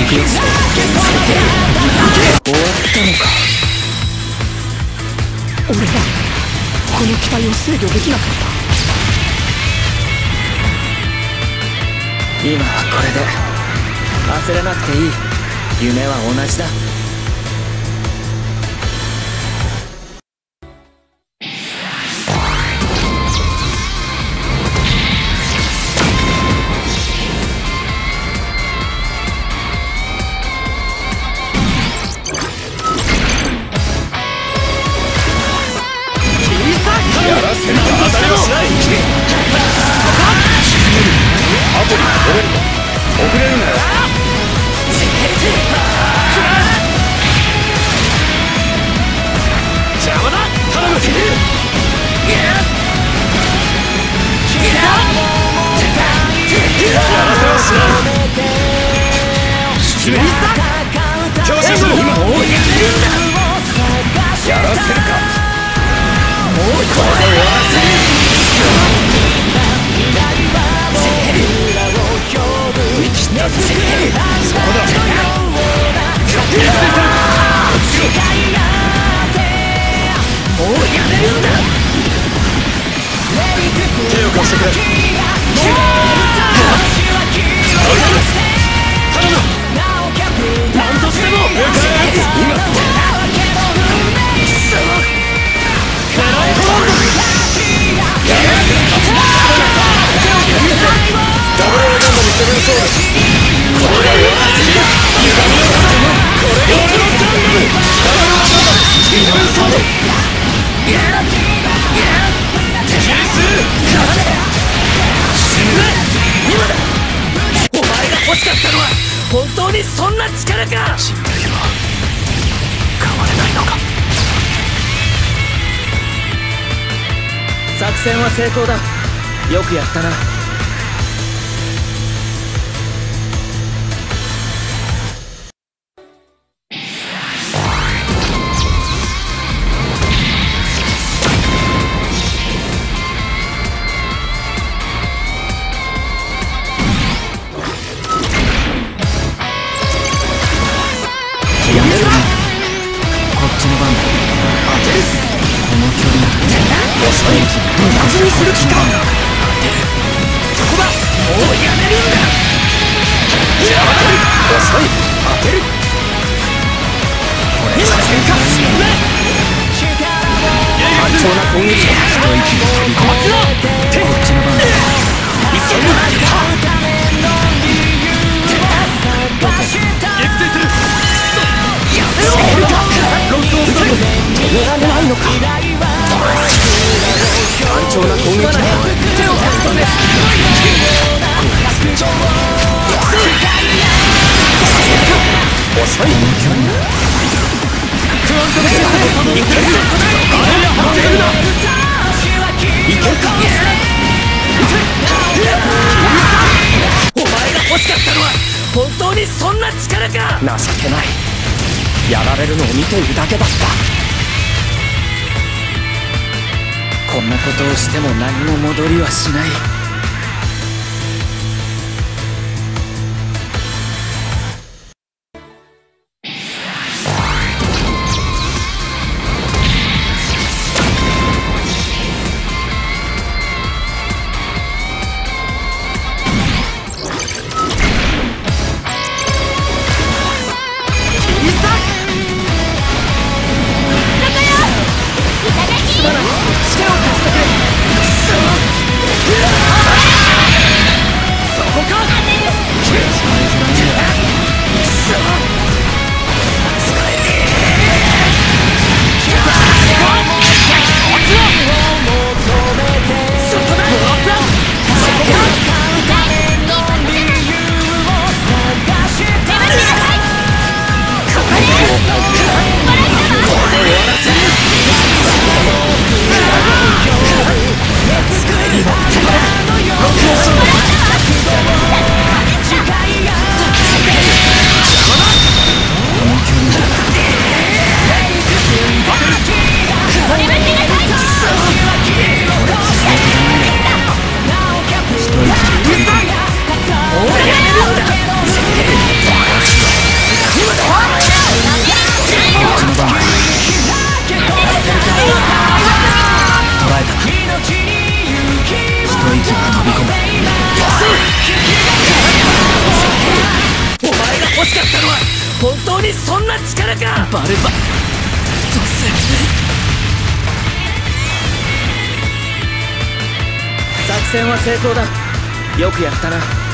くよ。終わったのか。俺はこの機体を制御できなかった。今はこれで焦らなくていい。夢は同じだ。 やらせるか。当たりはしない。アプリが取れるか。遅れるなよ。邪魔だ。頼む。やらせはしない。失礼。強襲する。今もうやらせるか。もうこれで終わらせる。追い切ったぜ。そこだ。もうやめるんだ。手を貸してくれ。頼む。何としても今ダブルエーガンドにセブンソウル。これが俺の次だ。歪みを出せ。これが俺のガンダム。ダブルエーガンドセブンソウル。キリス死ぬ。今だ。お前が欲しかったのは本当にそんな力か。心配は変われないのか。 作戦は成功だ。よくやったな。やめろ。こっちの番だ。当てる。この距離遅い。無駄にする気か。そこだ。もうやめるんだ。邪魔だ。遅い。当てる。これは戦果。単調な攻撃。一息に飛び込む。こっちの番だ。急ぐ。撃墜する。やめろ。ロックオフする。止められないのか。単調な攻撃だ。手を貸すとね。遅い。クワントムシステムいける。あれやはってくるな。いけるか。お前が欲しかったのは本当にそんな力か。情けない。やられるのを見ているだけだった。こんなことをしても何も戻りはしない。すまない。手を貸してくれ。くそ。 当にそんな力か。バルバ女性作戦は成功だ。よくやったな。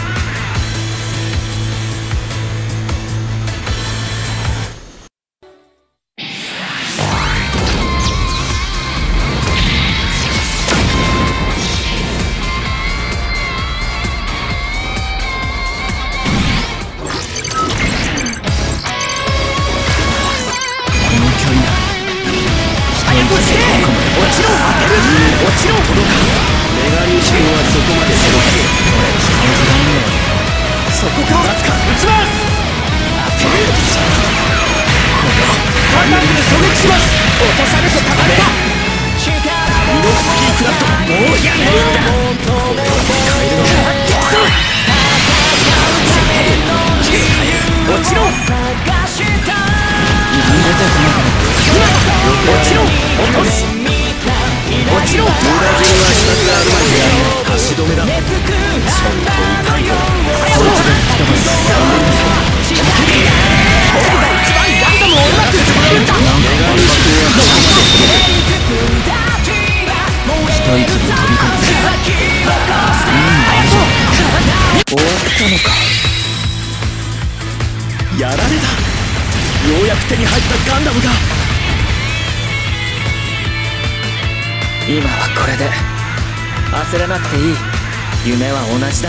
やられた。ようやく手に入ったガンダムが。今はこれで焦らなくていい。夢は同じだ。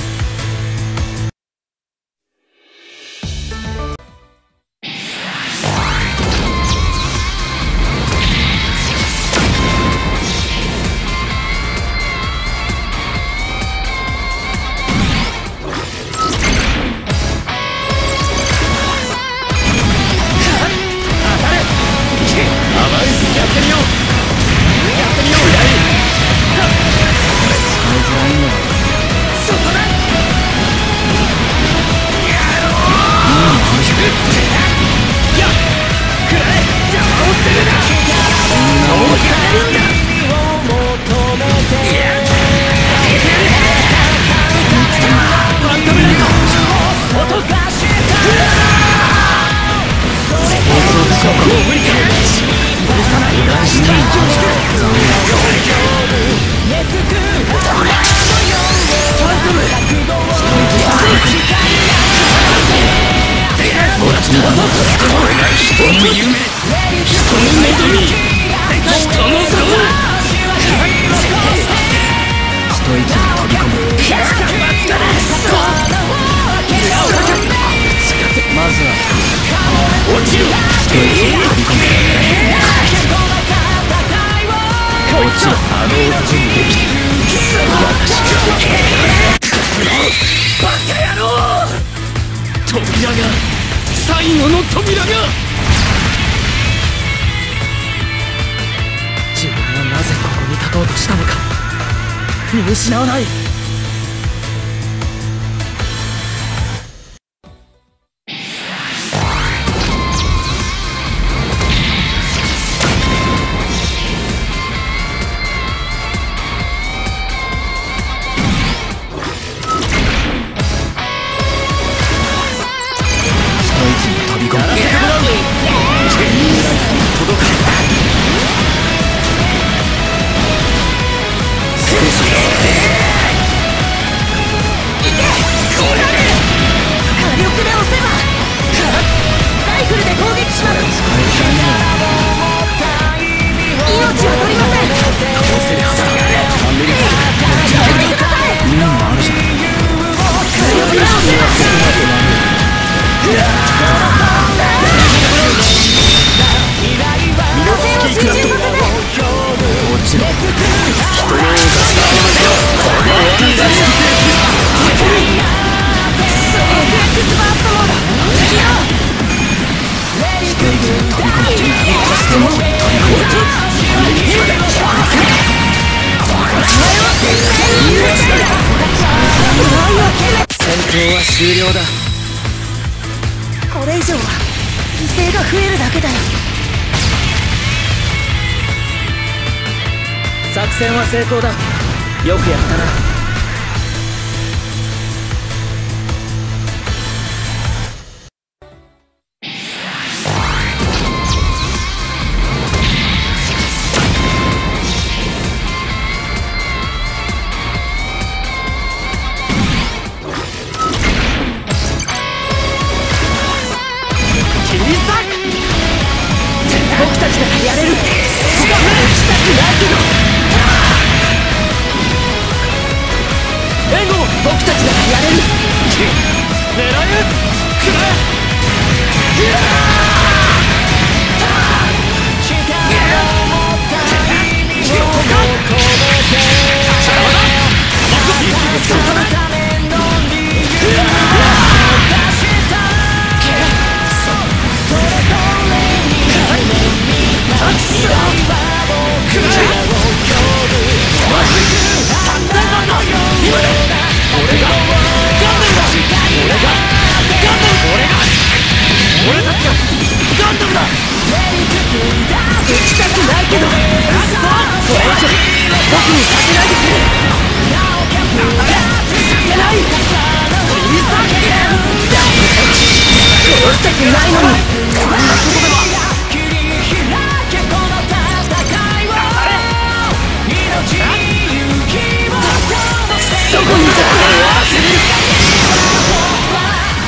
最後の扉が。自分はなぜここに立とうとしたのか見失わない。終了だ。 これ以上は犠牲が増えるだけだよ。 作戦は成功だ。よくやったな。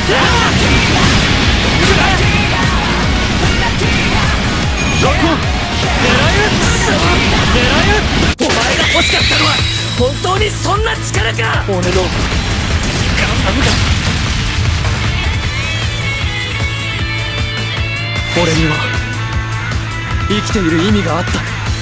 どこ狙え狙えお前が欲しかったのは本当にそんな力か。俺のガンダムだ。俺には生きている意味があった。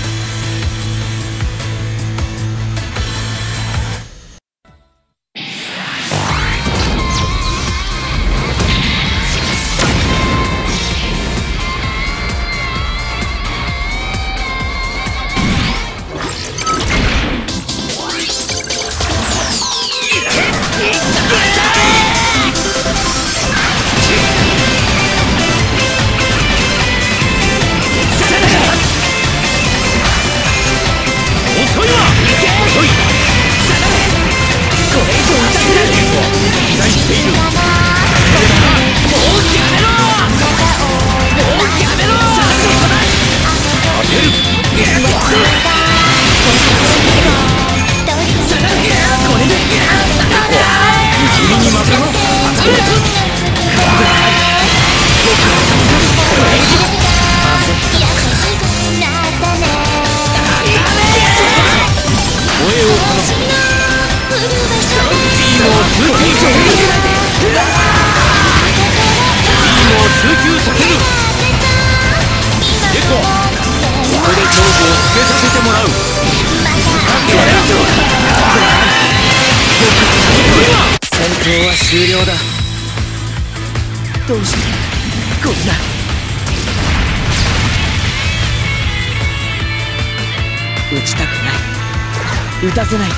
終了だ。どうしてこんな。撃ちたくない。撃たせないで。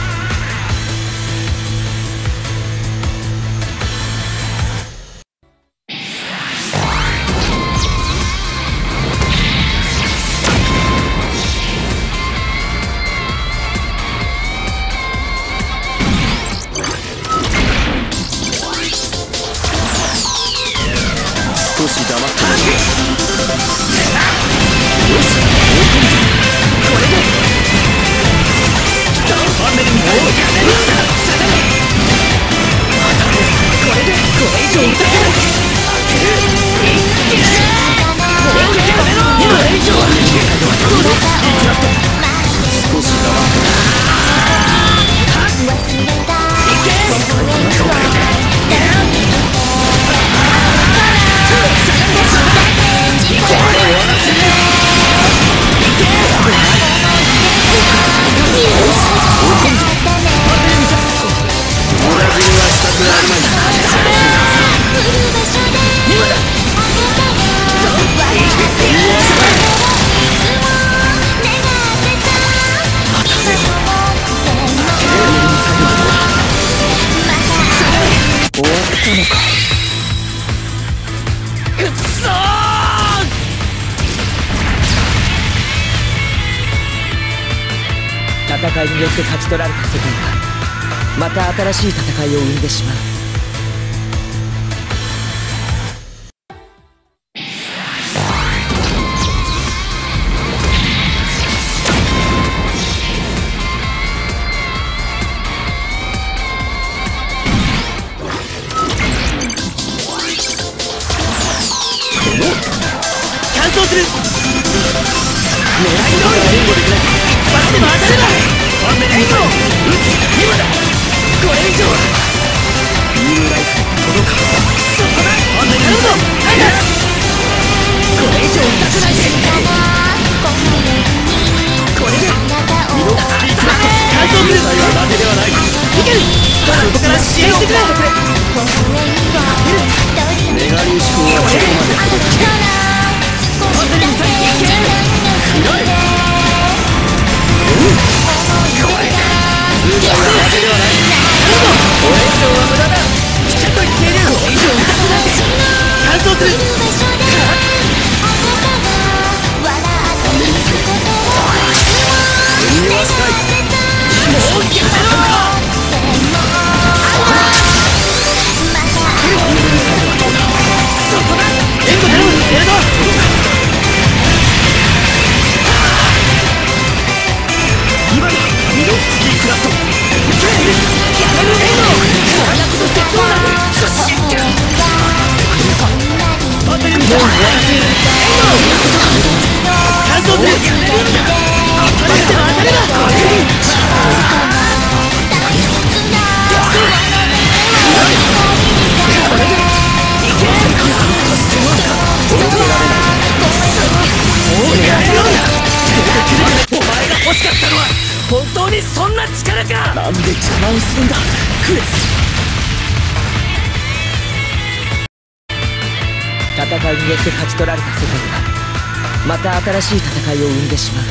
少し黙ってよし、追い込むぞ。これでダウンファンネルミサイルをやめるんだ。当たれ。これでこれ以上撃たせない。当てる。もうやめろ。これ以上はミサイルはどうだ。スキークラフト少し黙っていけ。これで戦いによって勝ち取られた世界がまた新しい戦いを生んでしまう。完走する。狙いのところは援護できない。一発でも当たればファンネルミサイル撃つ。今だ。これ以上はビームライフル届かずだ。そこだ。ファンネルミサイルタイガース。これ以上撃たせないで。これでミノフスキークラフト完走する。は伊達ではない。いける。そこから支援してくれ。メガ粒子砲はそこまで届く。ファンネルミサイルいけ。強い。これだ。通常は伊達ではない。これ以上は無駄だ。きちんと言っている。これ以上撃たせないで。完走する。ファンネルミサイル見逃したい。もうやめろ。 わらせる。完走する。当たりだ当たりだ。お前が欲しかったのは本当にそんな力か。なんで邪魔をするんだクレス。戦いによって勝ち取られた世界がまた新しい戦いを生んでしまう。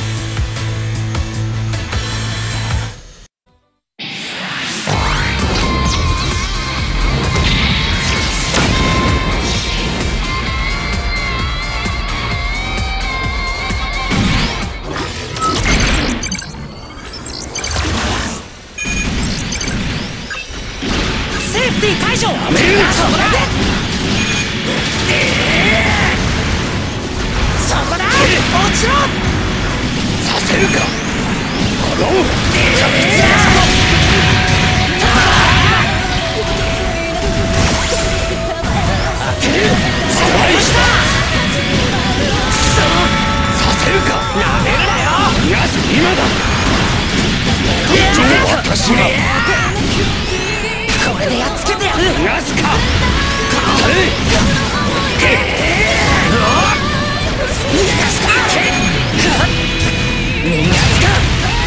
セーフティー解除。やめるな。そこだ。そこだ。落ちろ。させるか。この当てる。させるか。やめるなよ。よし今だ。私がこれでやっつけてやる。なすか。逃がすか。逃がすか。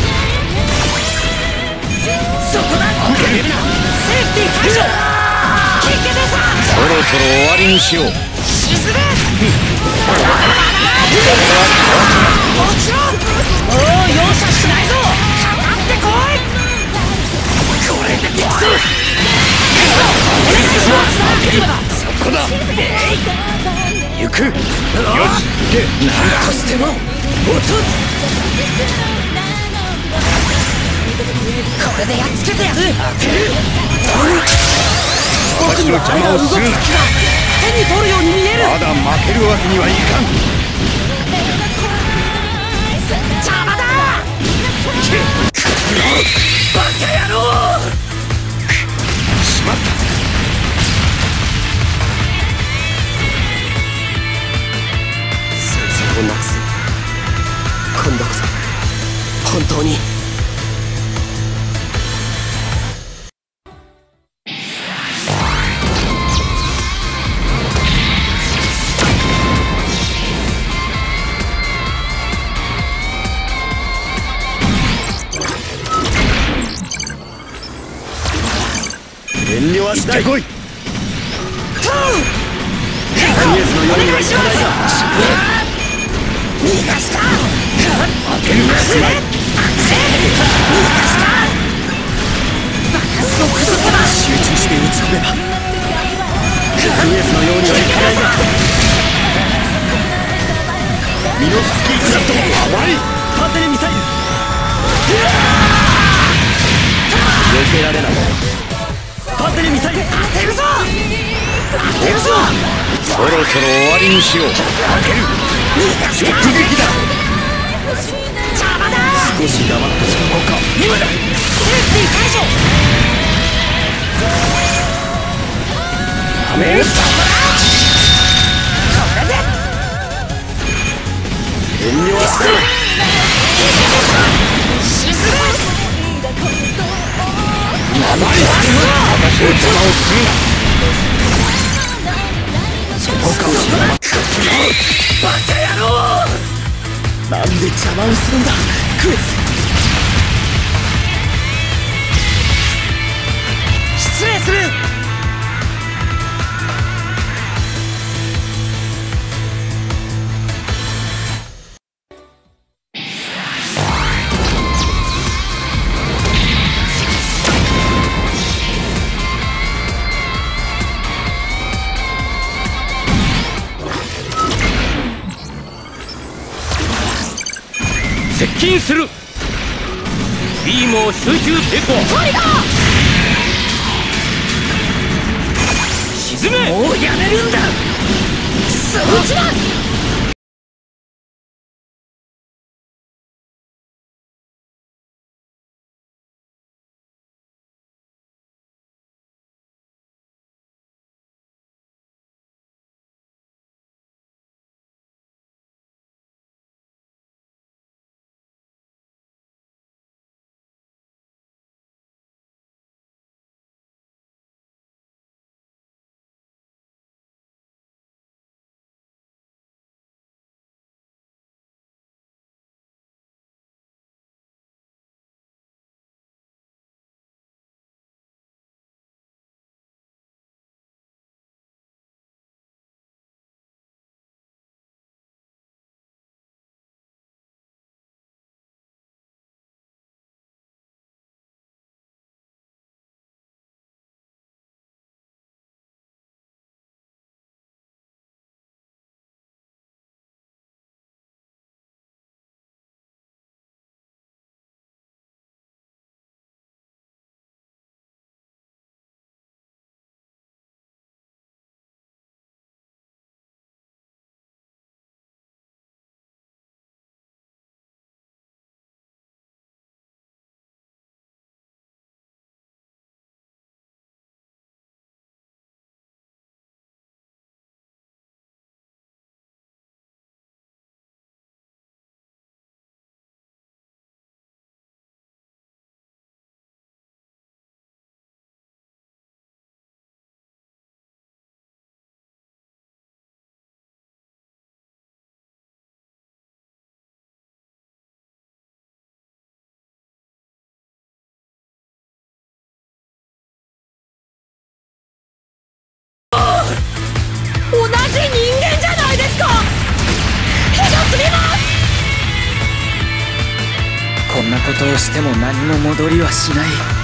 そこだ。セーフティー解除。キックでさ。そろそろ終わりにしよう。沈め。もちろん。もう容赦しないぞ。かかってこい。これでこそそこだ。行く。よし何としても落とす。これでやっつけてやる。当てる。僕には間を動く先が手に取るように見える。まだ負けるわけにはいかん。邪魔だ。バカ野郎。しまった。先生をなくす。今度こそ本当に。遠慮はしない。こい。トウ。イエスのようにはいかないが。逃がすか。当てるかしない。逃がすか。バランスを崩せば。集中して打ち込めば。イエスのようにはいかないが。ミノフスキークラフト甘い。パテレミサイル。避けられない。パテレミサイル。当てるぞ。当てるぞ。そろそろ終わりにしよう。当てる。直撃だ。邪魔だ。少し黙ってそこか。今だ。セーフティー解除。やめる。そこだ。これで遠慮はしてる。沈め。甘い。私の邪魔をするな。そこか。バカ野郎。なんで邪魔をするんだクエス。失礼する。 接近する。ビームを集中抵抗。沈め。 もうやめるんだ。くそ。撃ちます。 とをしても何も戻りはしない。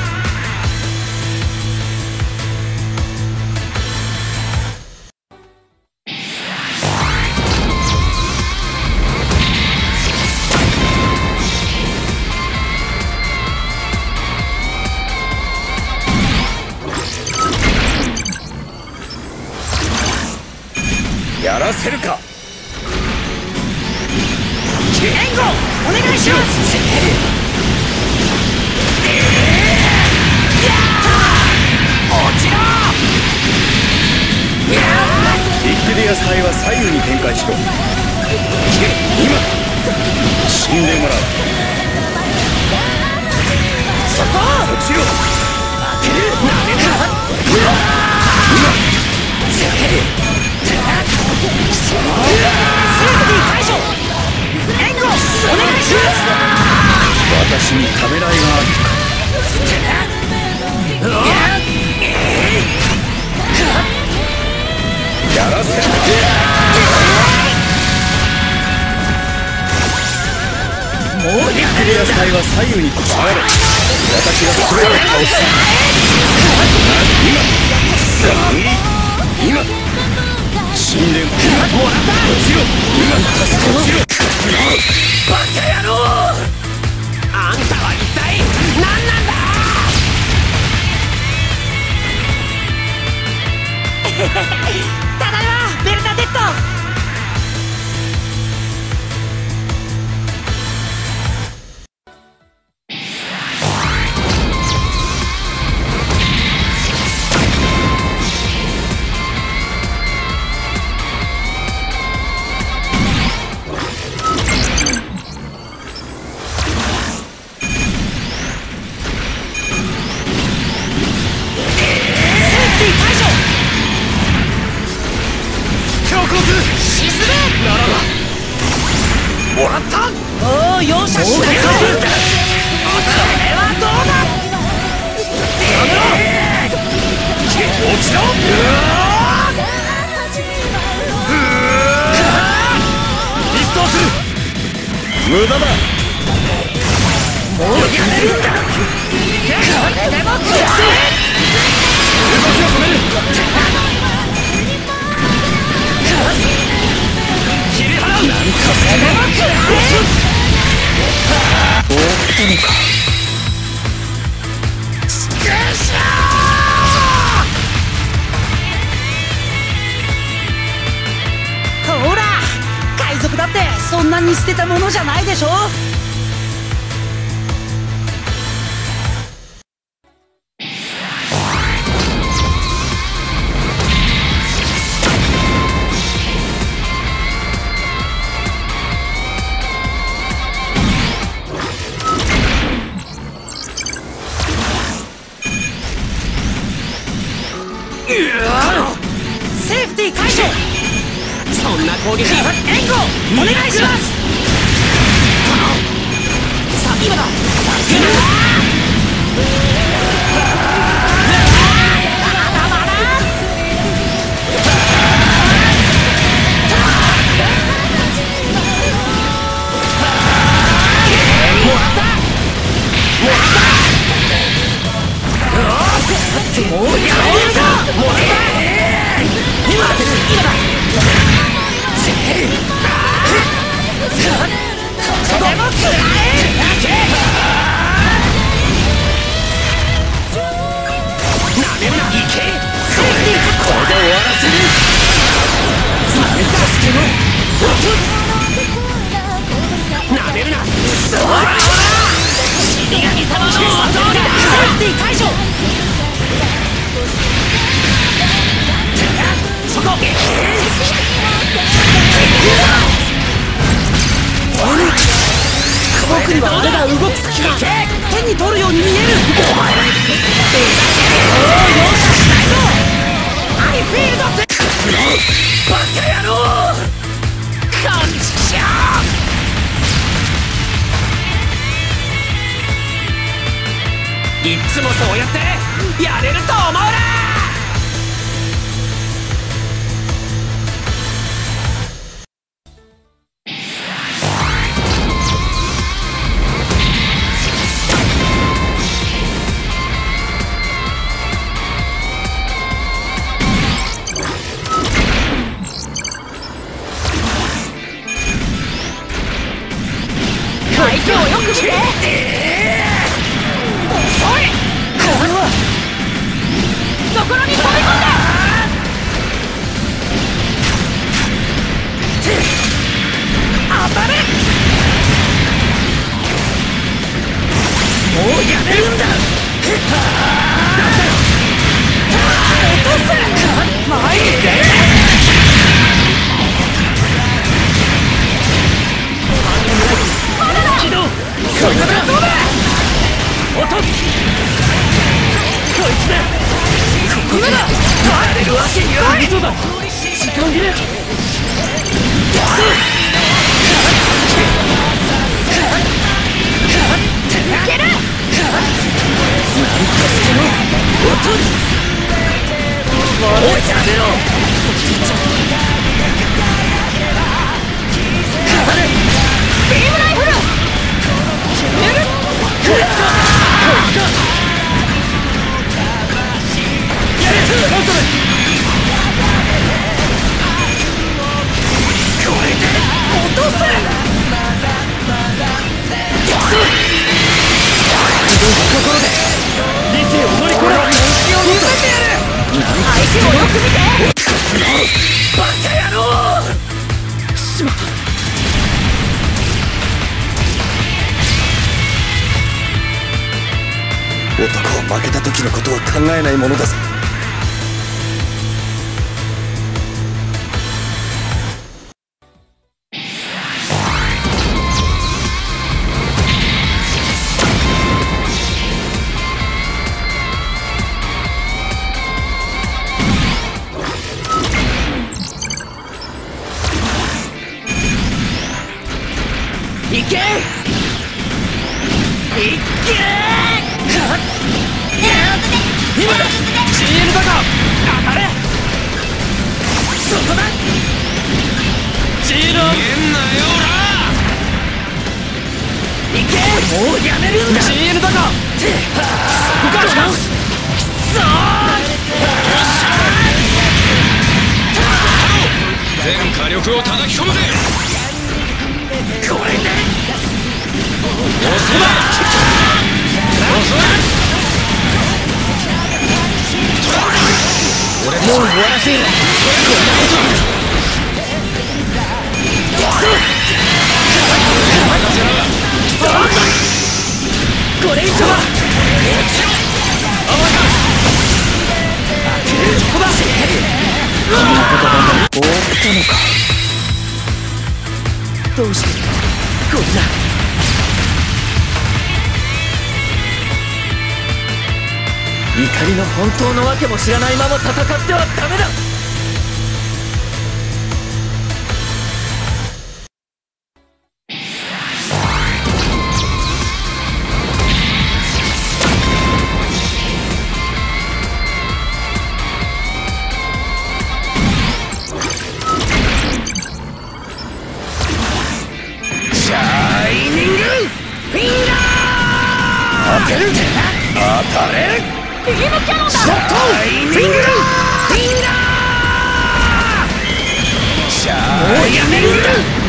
やらせるか。 援護お願いします。落ちろ。 ビッグディアス隊は左右に展開しろ。今死んでもらう。 そこ落ちろ。 当てる。なめるな。セーフティー解除。援護お願いします。 私にためらいがあるか。やらせる。もうビッグディアス隊は左右に下がれ。私がそれを倒す。今今死んでもらった。落ちろ。今助け落ちろ。 バカ野郎。あんたは一体何なんだ。ただいまベルナデット。 もらった。 おお容赦しないぞ。これはどうだ。やめろ。 落ちろ。一掃する。無駄だ。 もうやめるんだ。これでも食らえ。 動きを止める。切り払う。なんかそれは食らえ。終わったのか。 ほら海賊だってそんなに捨てたものじゃないでしょ。セーフティー解除。そんな攻撃援護お願いします。さあ今だ。もらったもらったもうやめるぞ。もらった今だ今だ。それも食らえ。なめるな。いけ。これで終わらせる。させたしてのなめるな。そうだ死神様の技だ。セーフティー解除。そこ僕には俺が動く先が手に取るように見える。お前容赦しないぞ。アイフィールドってバカ野郎。感謝。いっつもそうやってやれると思うな。 しっかり嘘だ時間切れいけるおいやめろビームライフル決めるこいつかこいつかやれカウントでこれで落とせところで理性を乗り越えろ見せてやる相手をよく見てバカ野郎しまった男は負けた時のことは考えないものだぞ。 いけいけ今だ シーエル だか当たれそこだシーエル言えんなよいけもうやめるんだシーエル だかそこかさあ全火力を叩き込むぜ。 これで遅い俺もう終わらせるこれ以上はそこだこんなことばかり終わったのかどうしてこんな怒りの本当のわけも知らないまま戦ってはダメだシャイニングフィンガー当てる当たれビームキャノンだシャイニングフィンガーシャイニングフィンガー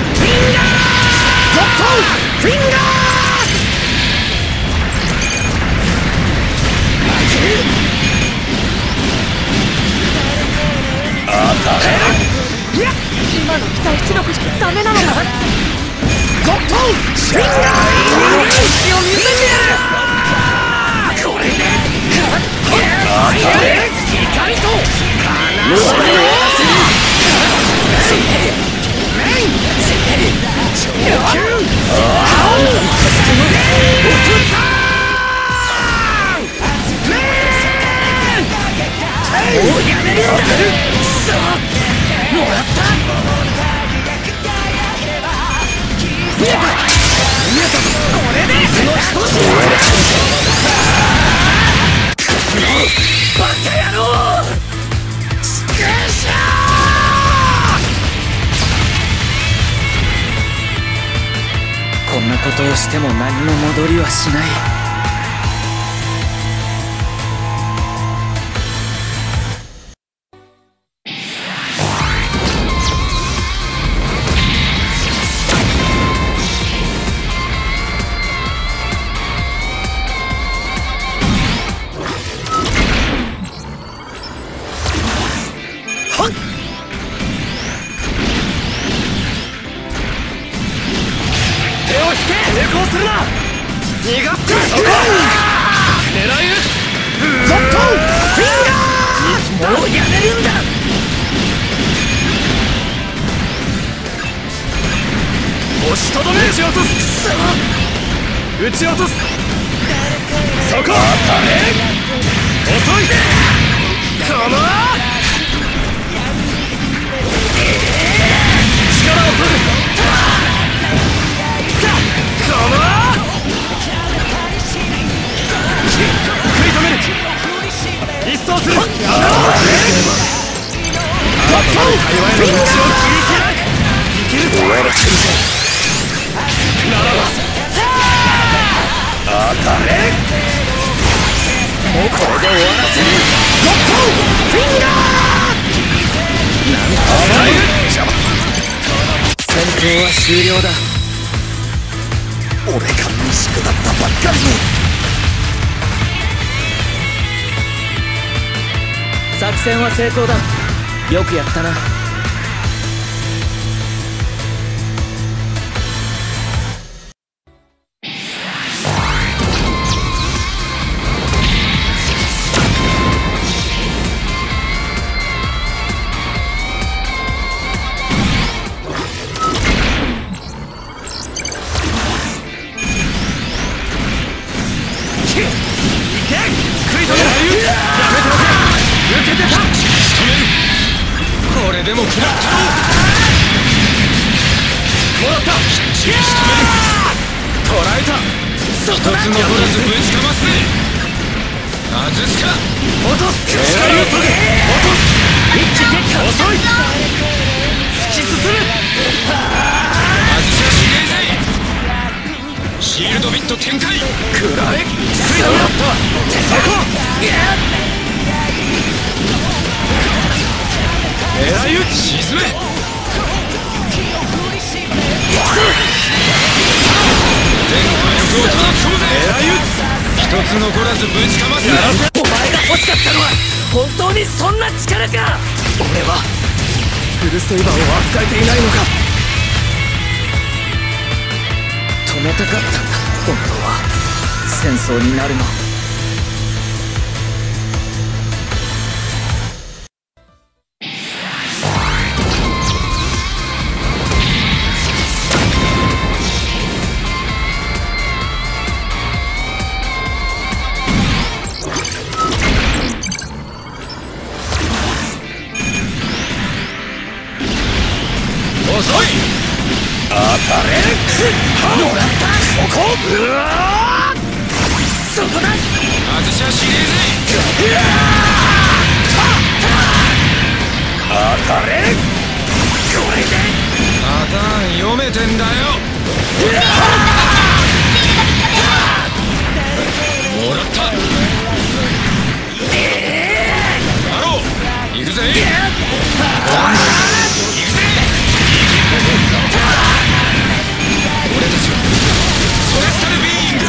ゴッドフィンガー当たれいや今の期待出力しかダメなのかゴッドフィンガー意識を見せてやるこれで当たれ怒りと悲しみを上級青おとさんもうやめるんださあもらった見えた見えたぞこれでその一つバカ野郎スクシャこんなことをしても何も戻りはしない抵抗するな逃がすかそこ狙い撃つゾットフィンガーもうやめるんだ押しとどめ撃ち落とす撃ち落とすそこ当たれ遅いこのする。あの彗星はあなたの会話への道を切り開く。生きるぞ。終わらせるぞ。ならば当たれ。もうこれで終わらせる。ゴッドフィンガー。なんと甘い邪魔。戦闘は終了だ。俺が未熟だったばっかりに。作戦は成功だ。よくやったな。これでも食らったろ。もらった。捕らえた。一つ残らずぶちかますぜ。外すか。落とす。力を取れ。落とす。一気撃破。遅い。突き進む。外しはしねえぜ。シールドビット展開。食らえ。ついた。もらった。そこ。狙い撃ち。沈め。全火力を叩き込むぜ。狙い撃つ。一つ残らずぶちかますぜ。お前が欲しかったのは本当にそんな力か。俺はフルセイバーを扱えていないのか。止めたかったんだ。本当は戦争になるの。遅い。当たれ。もらった。そこ。うわそこだ。外しはしねえぜ。当たれ。これでパターン読めてんだよ。もらった。ハロー行くぜ。行くぜ。俺たちはソレスタルビーイング。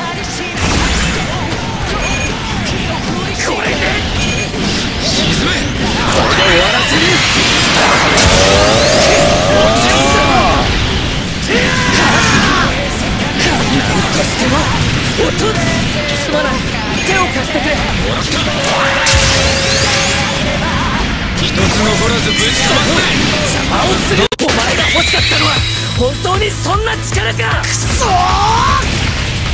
これで沈め。これで終わらせる。なんとしても落とす。すまない。手を貸してくれ。もらった。一つ残らずぶちかますぜ。邪魔をする。お前が欲しかったのは本当にそんな力か。くそー。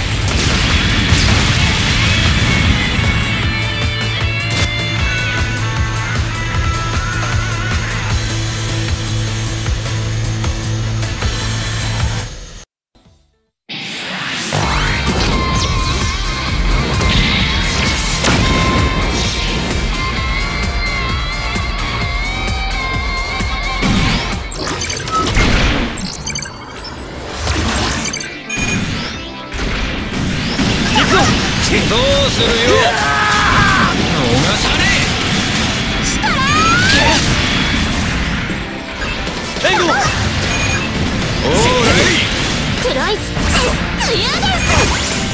どうするよ。逃さねえ。したら援護。オーライ。 クライスクリアです。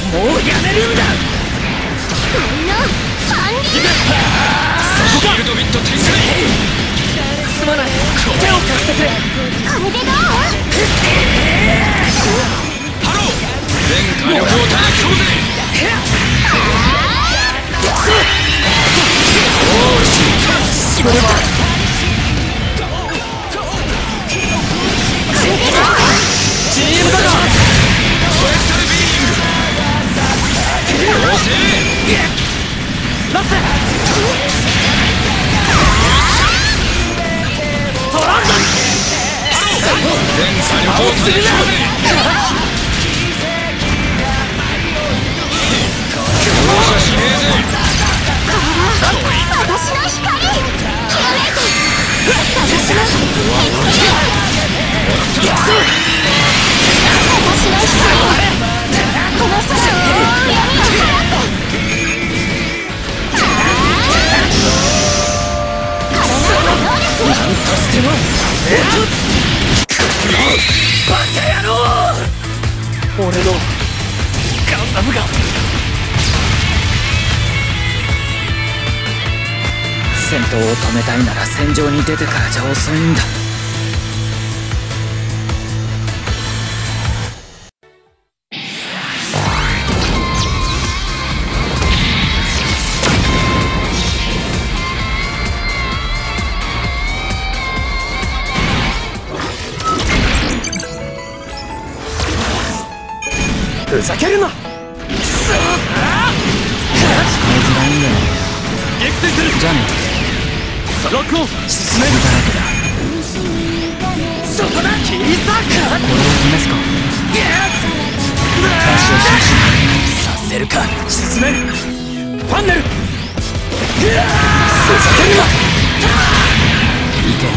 もうやめるんだ。 みんな反撃。 シールドビット展開。すまない。手を貸してくれ。 これでどう。 ハロー。全火力を叩き込むぜ。絞ればチームだがソレスタルビーイング。よせラッセトランド。全火力を叩き込むぜ。容赦しねえぜ。こいつしてもバカ野郎、俺のガンダムが戦闘を止めたいなら戦場に出てからじゃ遅いんだ。ふざけるな。くそー、使いづらいんだよ。撃墜する。じゃあね、ロックオン。進めるだらけだ。そこだ、切り裂く。これを試すか。足を伸縮させるか。進める。ファンネル。ふざけるな。いけ。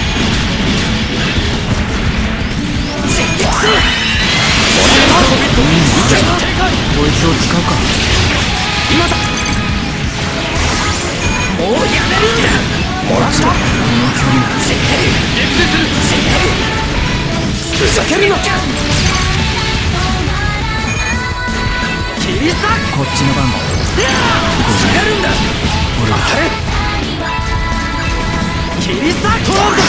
撃墜。こいつを使うか。今だ。もうやめるんだ。もらった。この距離な。撃墜する。ふざけるな。切り裂く。こっちの番だ。やるんだ。俺は当たれ。切り裂く。トロンド。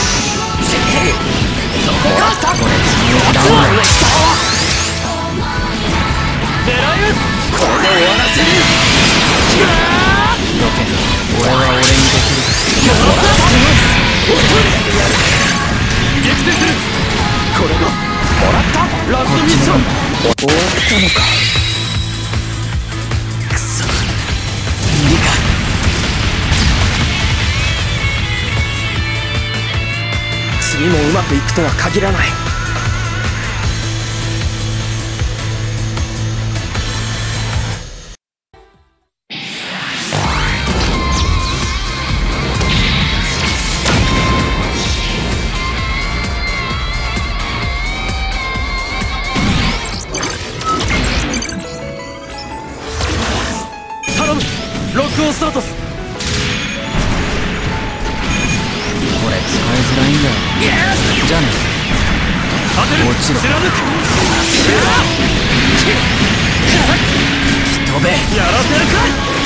そこか。これ使うな。狙い撃つ。これで終わらせる。ロケン、俺は俺にできる。撃墜する。これがもらったラストミッション。終わったのか。くそ、無理か。次もうまくいくとは限らない。ロックオンスタートス。これ使いづらいんだよ。じゃあね。当てる。落ちろ。貫く。飛べ。やらせるか。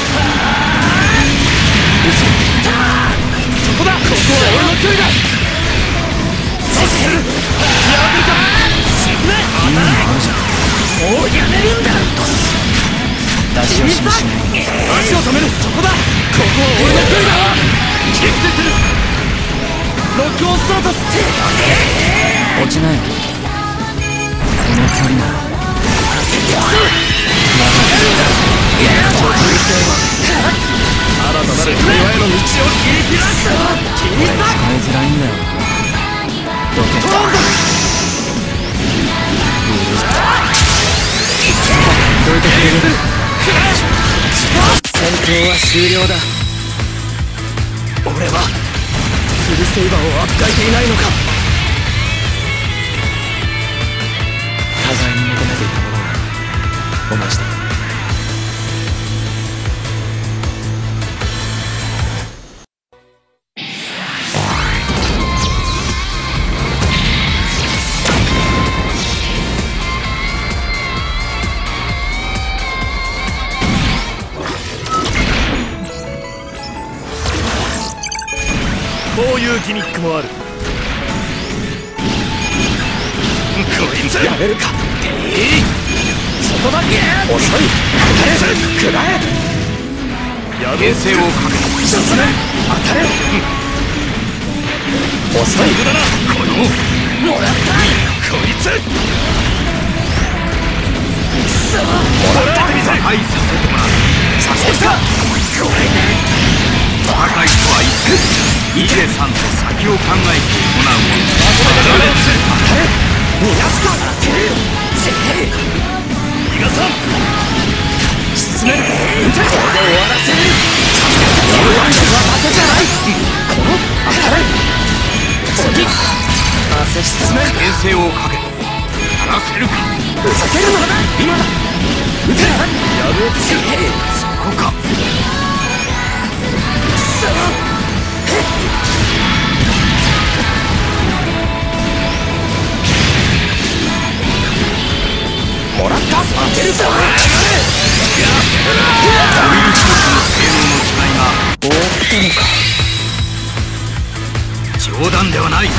そこだ。ここは俺の距離だ。そしてやらせるか。沈め。当たれ。もうやめるんだ。出し惜しみしない。足を止める。そこだ。ここは俺の距離だ。撃墜する。ロックオンスタート。落ちない。この距離なら新たなる平和への道を切り開く。切り裂く。使いづらいんだよ。ロケットトロンド。どいてくれる。戦闘は終了だ。俺はフルセイバーを扱えていないのか。互いに求めていたものは同じだ。こういうギミックもある。こいつやめるか。そこだ。遅い。食らえ。牽制をかけ進め。当たれ。遅い。だな。このもらった。こいつくそ。もらってみせ。破壊させてもらう。させた。これで破壊とは言ってイレさんと先を考えて行うもの。当たれ。逃がすか。逃がさん。進める。これで終わらせる。俺は負けじゃない。この当たれ。次。汗進め。牽制をかけやらせるか。ふざけるな。今だ。撃て。やべえ。そこか。くそ。 覆ったのか。冗談ではない。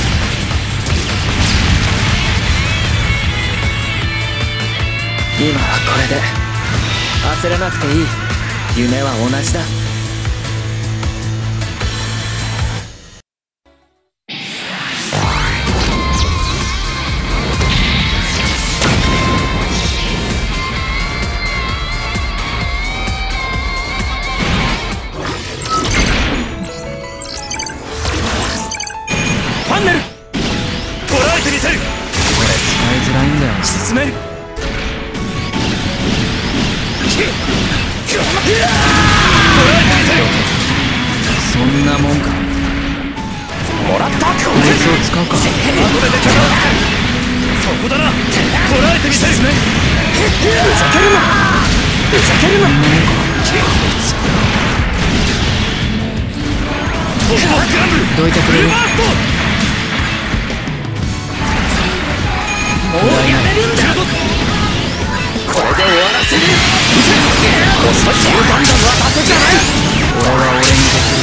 今はこれで焦らなくていい。夢は同じだ。ファンネル捉えてみせる。これ使いづらいんだよ。進める。そんなもんか。もらった。こいつを使うか。後ででキャラを使う。そこだな。捉えてみせる。ふざけるな。ふざけるな。どいてくれる。もうやめるんだ。これで終わらせる。中途半端は当てじゃない。俺は俺にできる。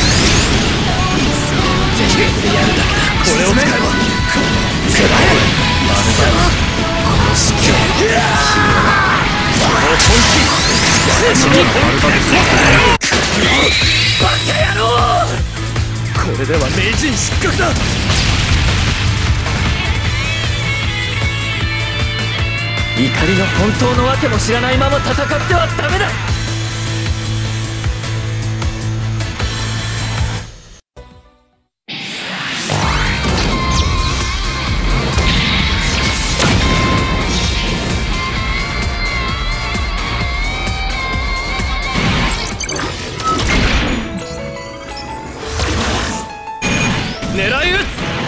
全力でやるだけだ。これを使えばせばやる。まるだ殺しきれ。魔法本気。私に丸バケバカ野郎。これでは名人失格だ。怒りの本当のわけも知らないまま戦ってはダメだ。狙い撃つ。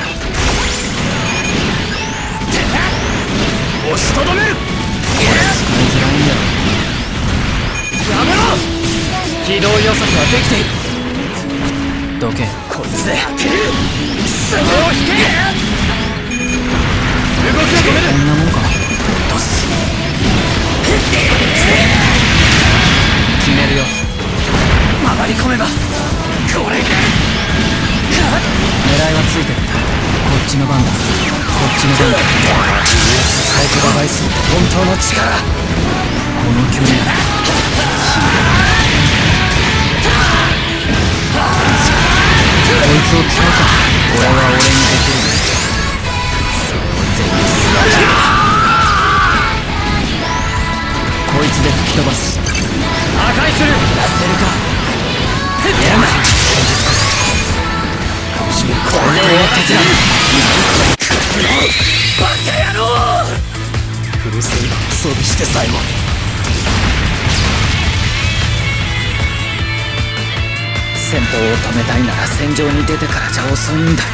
押しとどめる。これ使いづらいんだよ。やめろ。機動予測はできている。どけ。こいつで当てる。それを引け。動きを止める。こんなもんか。ドス。決めるよ。回り込めばこれが。狙いはついてる。こっちの番だ。こっちの番だ。サイコババイス本当の力。この距離ならこいつを使うか。俺は俺にできる。そう全部すなる。こいつで吹き飛ばす。破壊する。出せるか。やらない。これで終わってじゃん。バカ野郎。うるせえな。装備してさえも。戦闘を止めたいなら戦場に出てからじゃ遅いんだ。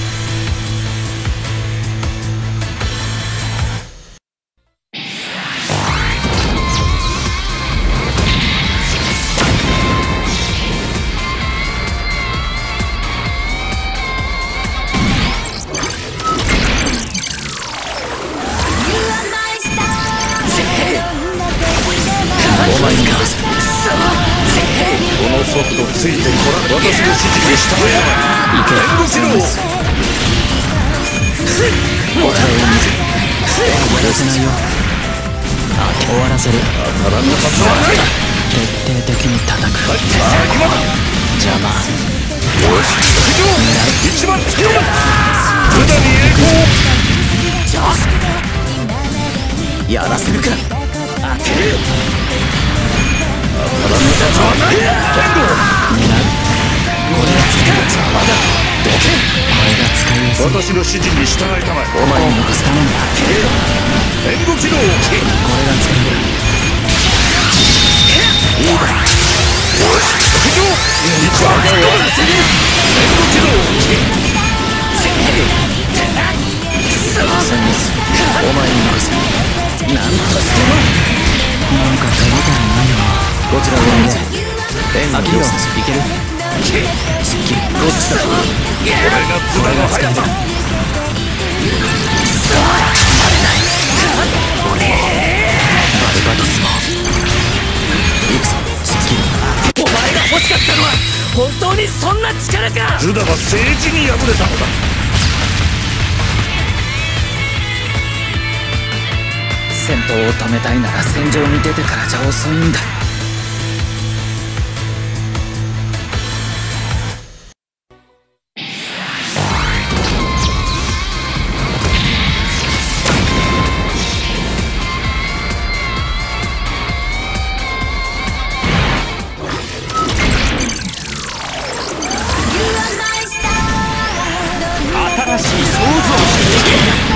この速度ついてこら。私の指示に従え。行け。援護しろ。俺を見る。許せないよ。終わらせる。当たらなかったはない。徹底的に叩く。邪魔。よし、一番強い。無駄に栄光。やらせるか。当てる。当たらなかったはない。狙う。これが使う。邪魔だ。どけ。これが使いやすい。私の指示に従いたまえ。お前に任せたのに。当てる。援護起動。これが使える。いいだ。よし、浮上。一番で終わらせる。援護起動。お前に任せる。なんとしても。なんか手応えないよ。こちらを見て。援護起動。いける。すっきり。こっちだ。これがこれが使える。止まれない。バルバトス。 しかったのは本当にそんな力か。 ズダは政治に敗れたのだ。 戦闘を止めたいなら戦場に出てからじゃ遅いんだ。 新しい創造主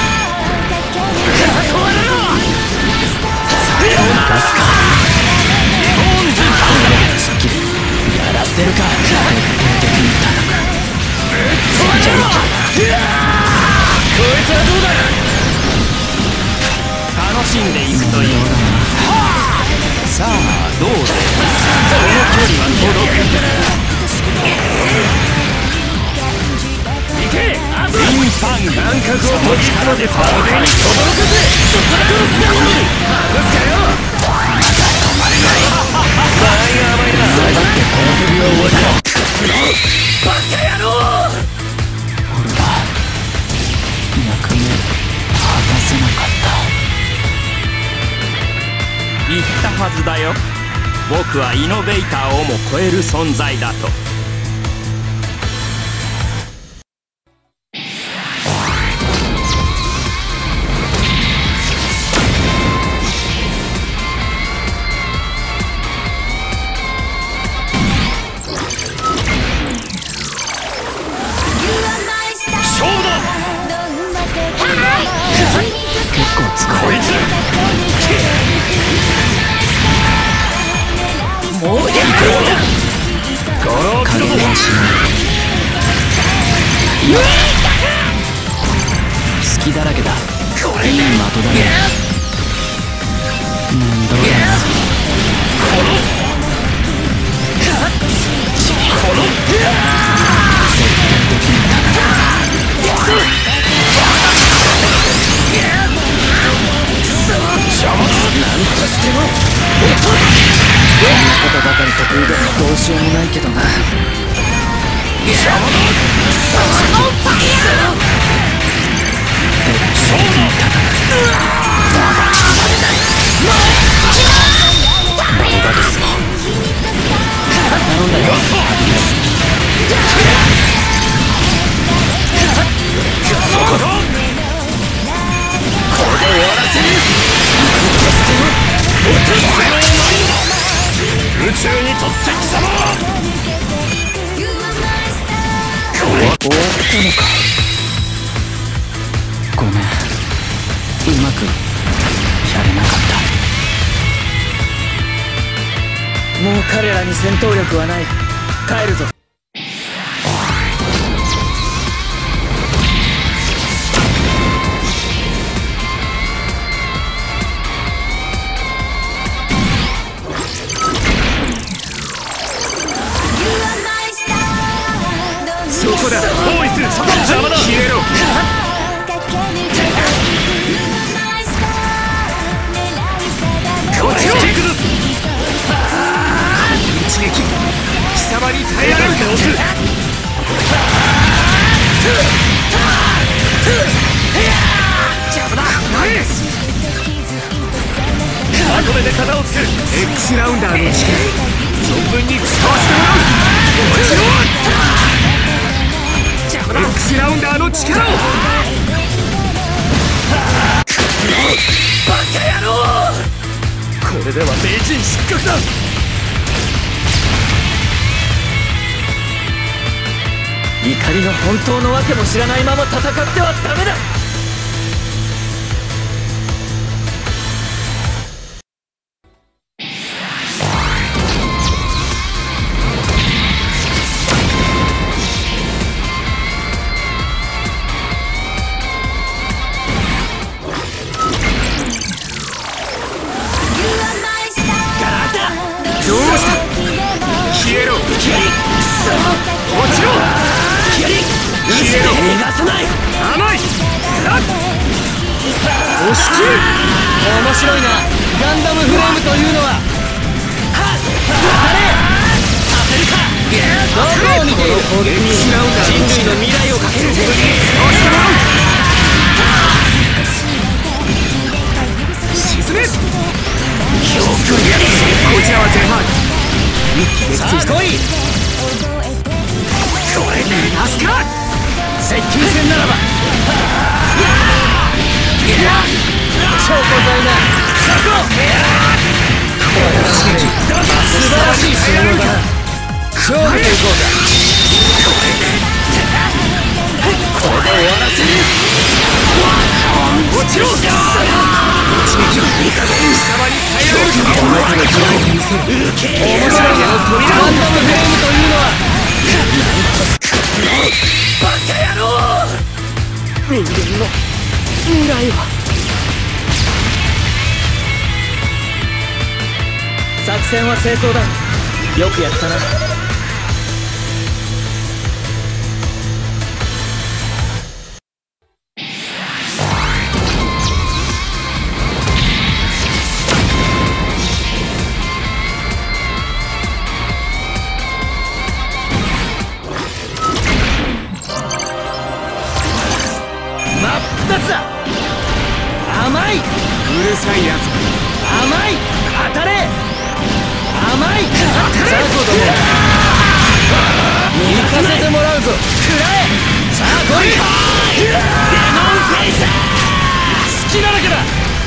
やらせるか。徹底的に叩く。こいつはどうだ。楽しんでいくといい。さあどうぜ。その距離は届く。行けアブ。インファン感覚を研ぎ澄ませパウデにとどろかせ。そこだ殺すがいい。外すかよ。止まれない。場合が甘いな。下がってこの首を終わった。バカ野郎。俺は役目果たせなかった。言ったはずだよ。僕はイノベーターをも超える存在だと。結構使う。もうやめろ。加減はしない。隙だらけだ。いい的だね。面倒だな。なんとしてもこんなことばかり得意でもどうしようもないけどな。頼んだよ。これで終わらせる。宇宙に突撃様。終わったのか。ごめん、うまくやれなかった。もう彼らに戦闘力はない。帰るぞ。そこだ。包囲する。邪魔だ。消えろ。こっちを行くぞ。一撃貴様に耐えられるか。押す。邪魔だ。まとめて型を作る。 X ラウンダーの力存分に使わせてもらう。もちろんX ラウンダーの力を。バカ野郎。これでは名人失格だ。怒りの本当のわけも知らないまま戦ってはダメだ。どうした。消えろ。もちろん消えろ。逃がさない。甘い。押し切る。面白いな。ガンダムフレームというのは。当たれ。サ撃に人類の未来をかける。そうしてもらう。沈め。強くやつ。こちらは前半。一気撃墜した。さあ来い。これで助か。接近戦ならば。超小材な。そこ。素晴らしい性能だな。勝負でいこうか。これで終わらせる。落ちろ。一撃はいい加減貴様に耐えられるか。お前の時代に見せる。面白いね。ガンダムフレームというのはバカ野郎。人間の未来は。作戦は成功だ。よくやったな。真っ二つだ。甘い。うるさいやつ。甘い。当たれ。甘い。ザコども行かせてもらうぞ。食らえ。さあ来い。デモンフェイサー。隙だらけだ。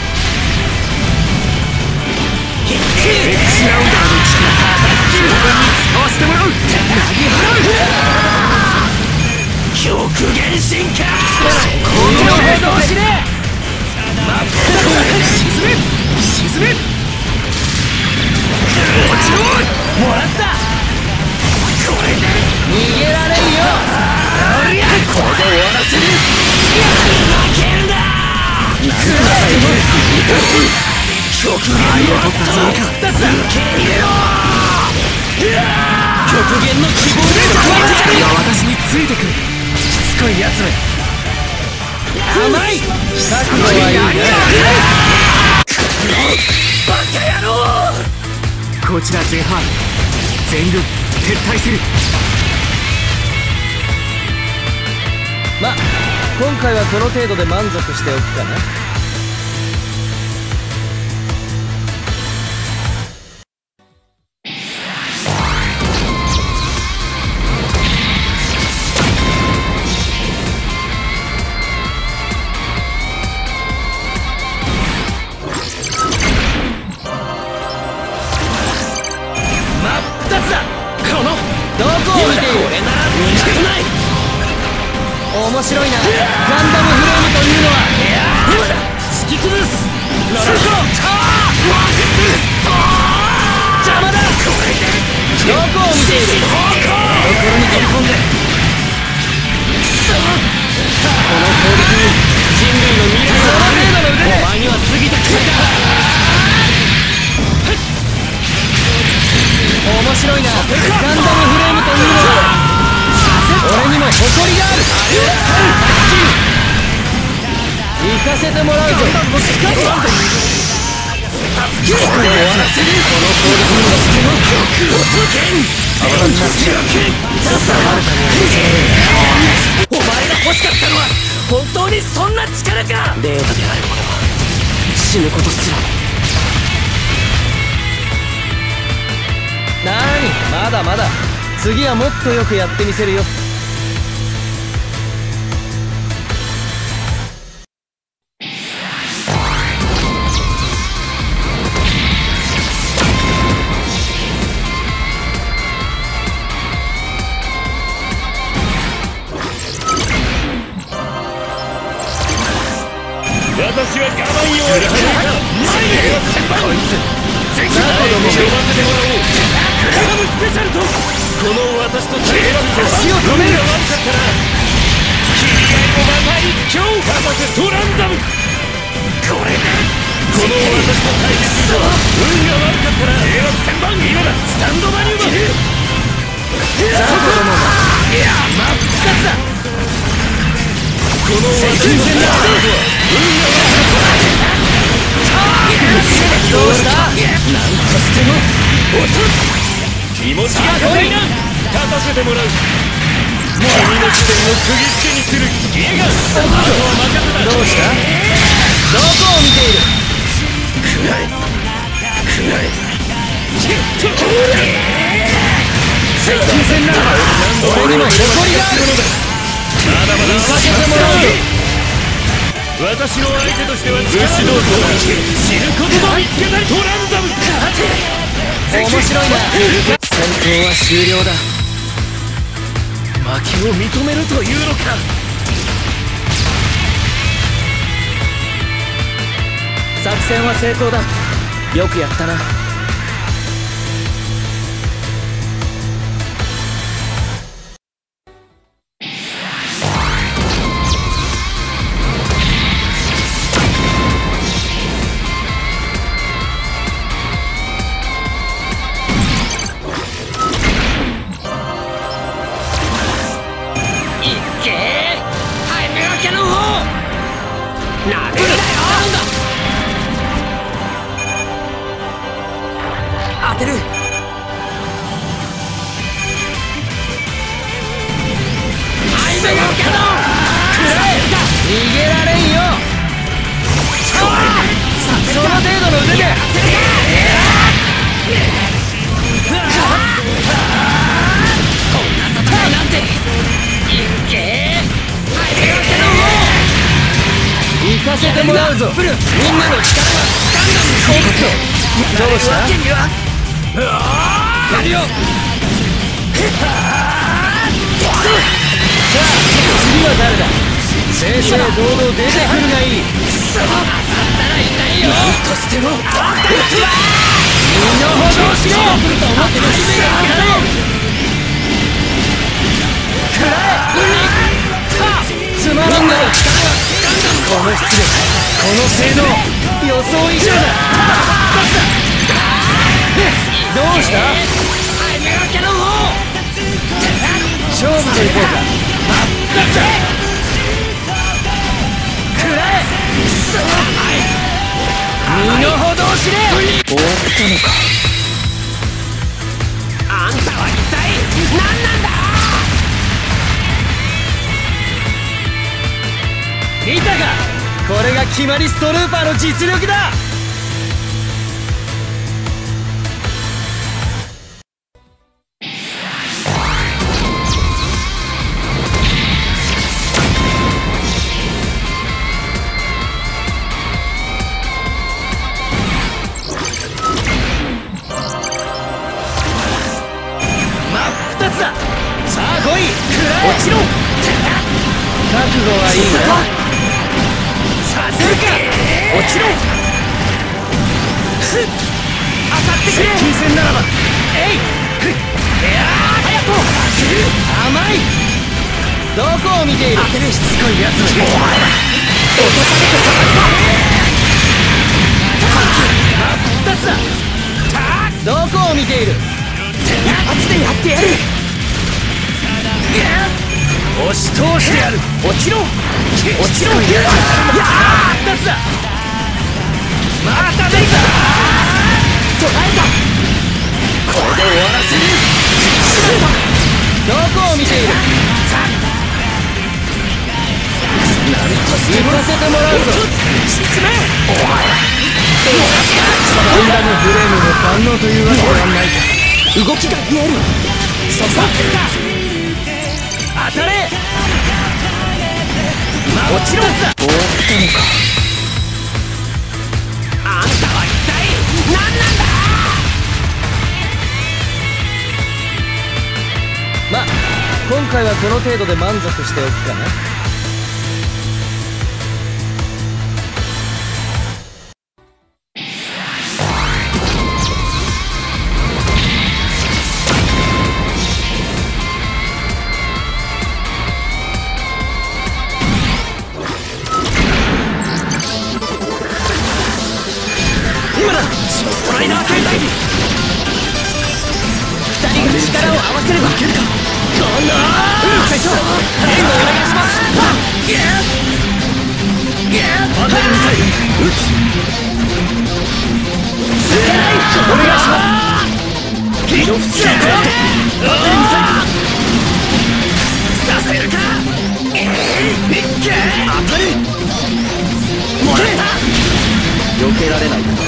エクスラウンダーの力自分に使わせてもらう。投げ払う。極限進化。このほど走れ。沈め沈め。落ちろ。もらった。これで逃げられんよ。これで終わらせる。負けるな。なんだ極限の二つ受け入れろ。極限の希望で今私についてくる。しつこいやつめ。甘い。覚悟はいいね。バカ野郎。こちら前半全軍撤退する。ま、今回はこの程度で満足しておくかな。面白いな。ガンダムフレームというのは今だ。突き崩す。ララ邪魔だ。どこを見ている。心に飛び込んで。この攻撃に人類の未来をかける。お前には過ぎた機会だ。面白いな。ガンダムフレームというのは俺にも誇りがある。行かせてもらうぞ。これで終わらせる。この攻撃にはしての極を解け。お前が欲しかったのは本当にそんな力か。データであるものは死ぬことすら。なーに、まだまだ。次はもっとよくやってみせるよ。私は我慢よ。こいつぜひ呼ばせてもらおう。クラムスペシャルとこの私と対決足を止める。悪かったら君がもまた一挙博士トランダム。これでこの私と対決運が悪かったら平和旋盤今だ。スタンドマニューバー。ザコどもいや真っ二つだ。この私と対決運が悪かったらどうした。なんとしても落とす。気持ちが軽いな。勝たせてもらう。 の地点を釘付けにする。家があとは任せた。 どうした？どこを見ている？ くらえくらえ。 接近戦なら俺にも誇りがある。 まだまだ行かせてもらうぞ。 私の相手としては武士道と知ることも見つけたい。トランザム面白いな。戦闘は終了だ。 負けを認めるというのか。 作戦は成功だ。よくやったな。 当てる。 逃げられんよ。その程度の腕でこんな戦いなんて。いけ行かせてもらうぞ。みんなの力がガンガンどうした？ やるよ。 さあ次は誰だ？正々堂々出てくるがいい。 当たったら痛いよ。なんとしても身の程を知れ。 そう来ると思ってる。 くらえ。つまらんだろ。この出力、この性能、予想以上だ。どうした？勝負といこうか。くらえ。身の程を知れ。終わったのか。 あんたは一体何なんだ。 見たか？これが決まりストルーパーの実力だ。真っ二つだ。さあ来い。くらえ。落ちろ。覚悟はいいな。させるか。落ちろ。当たってくれ。接近戦ならば。えい。いやー早く。甘い。どこを見ている？ 当てるしつこいやつ。お前ら落とされてたまるか。 真っ二つだ。どこを見ている？ 一発でやってやる。 押し通してやる。落ちろ。落ちろ。やー二つだ。また出た。 捉えた。 これで終わらせる。どこを見ている？なんとしても行かせてもらうぞ。 沈め。お前らガンダムフレームの反応というわけではないか。 動きが見える。そこ当たれ。落ちろ。終わったのか。 あんたは一体何なんだ。 まあ今回はこの程度で満足しておくかな。 ストライダー解体。二人が力を合わせればいけるか。こんな隊長、援護お願いします。 バトルミサイル撃つ。 お願いします。 ギロフチークラフトバトルミサイル。 させ避けられないか。こん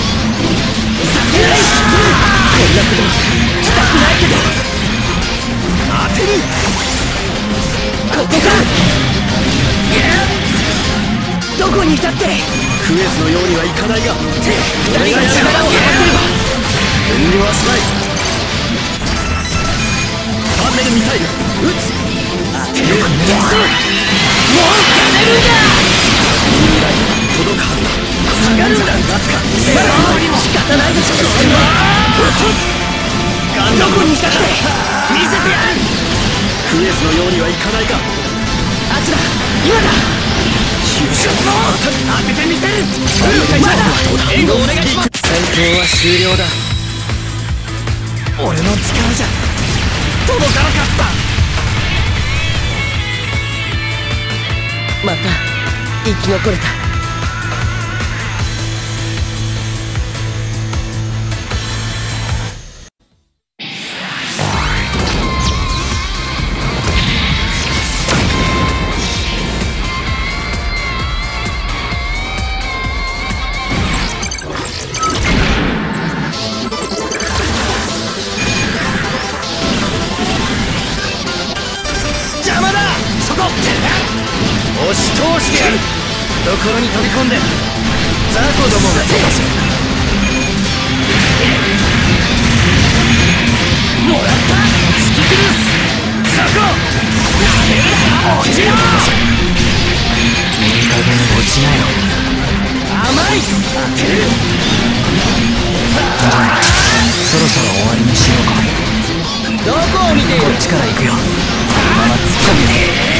なことしたくないけど当てる。ここか。どこにいたってクエスのようにはいかないが、俺が力を合わせれば遠慮はしない。パネルミサイル撃つ。当てる。もうやめるんだ。未来届くはずだ。下がるんだ。ガスか仕方ないでしょ。どこにいたって見せてやる。クエスのようにはいかないか。あちら今だ。急所当ててみせる。援護お願いします。戦闘は終了だ。俺の力じゃ届かなかった。また生き残れた。押し通してやる。懐に飛び込んで雑魚どもが飛ばせ。もらった。突き崩す。雑魚なめるな。落ちろ。いい加減落ちなよ。甘い。当てる。そろそろ終わりにしようか。どこを見ている。こっちから行くよ。このまま突っ込んで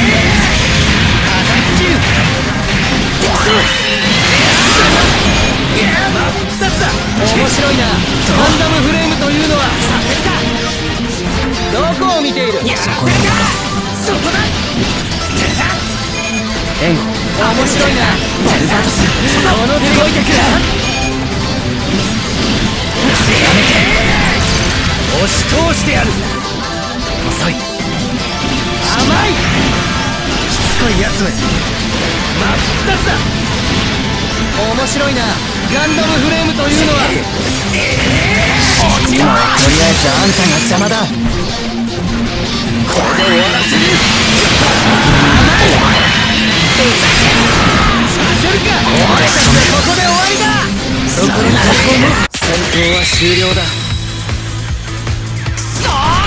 面白いな。ガンダムフレームというのはさせた。どこを見ている。そこなんだ。そこだ。援護面白いな。バルバトスこの動いてくる。やめて。押し通してやる。遅い。甘い。しつこいやつめ。真っ二つだ。面白いな。ガンダムフレームというのは。今はとりあえずあんたが邪魔だ。これで終わらせる。甘い。させるか。俺たちでここで終わりだ。そこなら戦闘は終了だ。くそ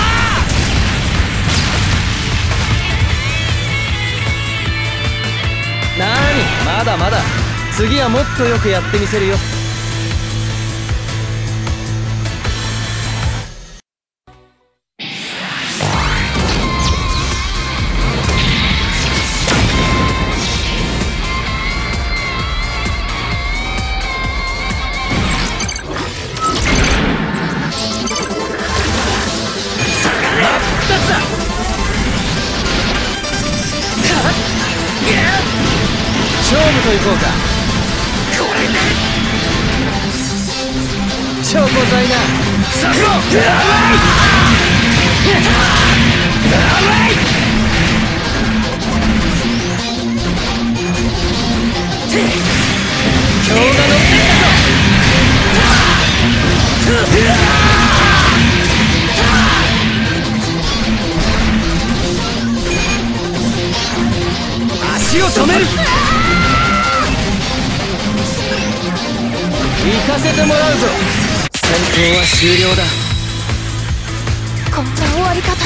ー。なーにまだまだ。次はもっとよくやってみせるよ。勝負といこうか。これでチョコザイな。サコダワイダワイて今日が乗ってきたぞ。足を止める。行かせてもらうぞ。戦闘は終了だ。 こんな終わり方。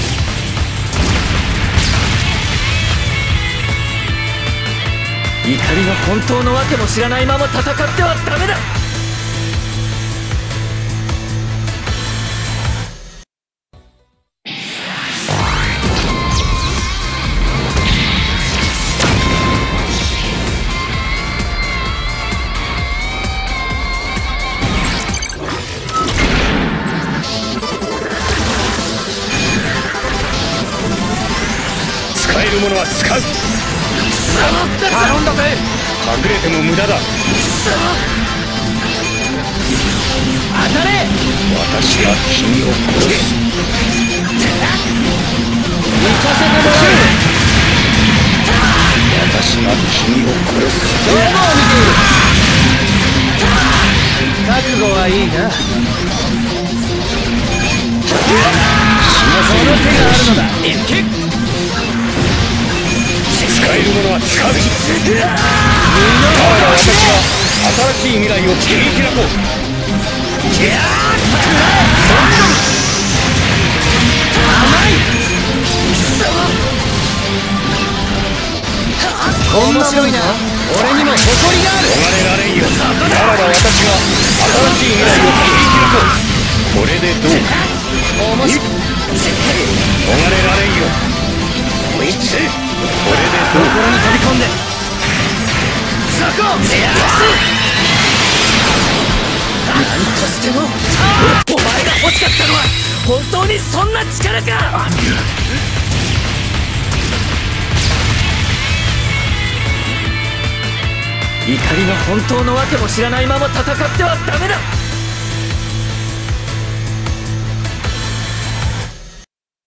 怒りの本当の訳も知らないまま戦ってはダメだ。 使えるものは使う。 頼んだぜ。 隠れても無駄だ。 当たれ。 私が君を殺す。 行かせてもらう。 私が君を殺す。 どこを見ている。 使えるものは使う。みんな私が新しい未来を切り開こう。 面白いな。俺にも誇りがある。 逃れられんよ。ならば私が新しい未来を切り開こう。これでどうか。 面白い。 逃れられんよ。こいつこれでどうか。 心に飛び込んでそこ何としてもお前が欲しかったのは本当にそんな力か。怒りの本当の訳も知らないまま戦ってはダメだ。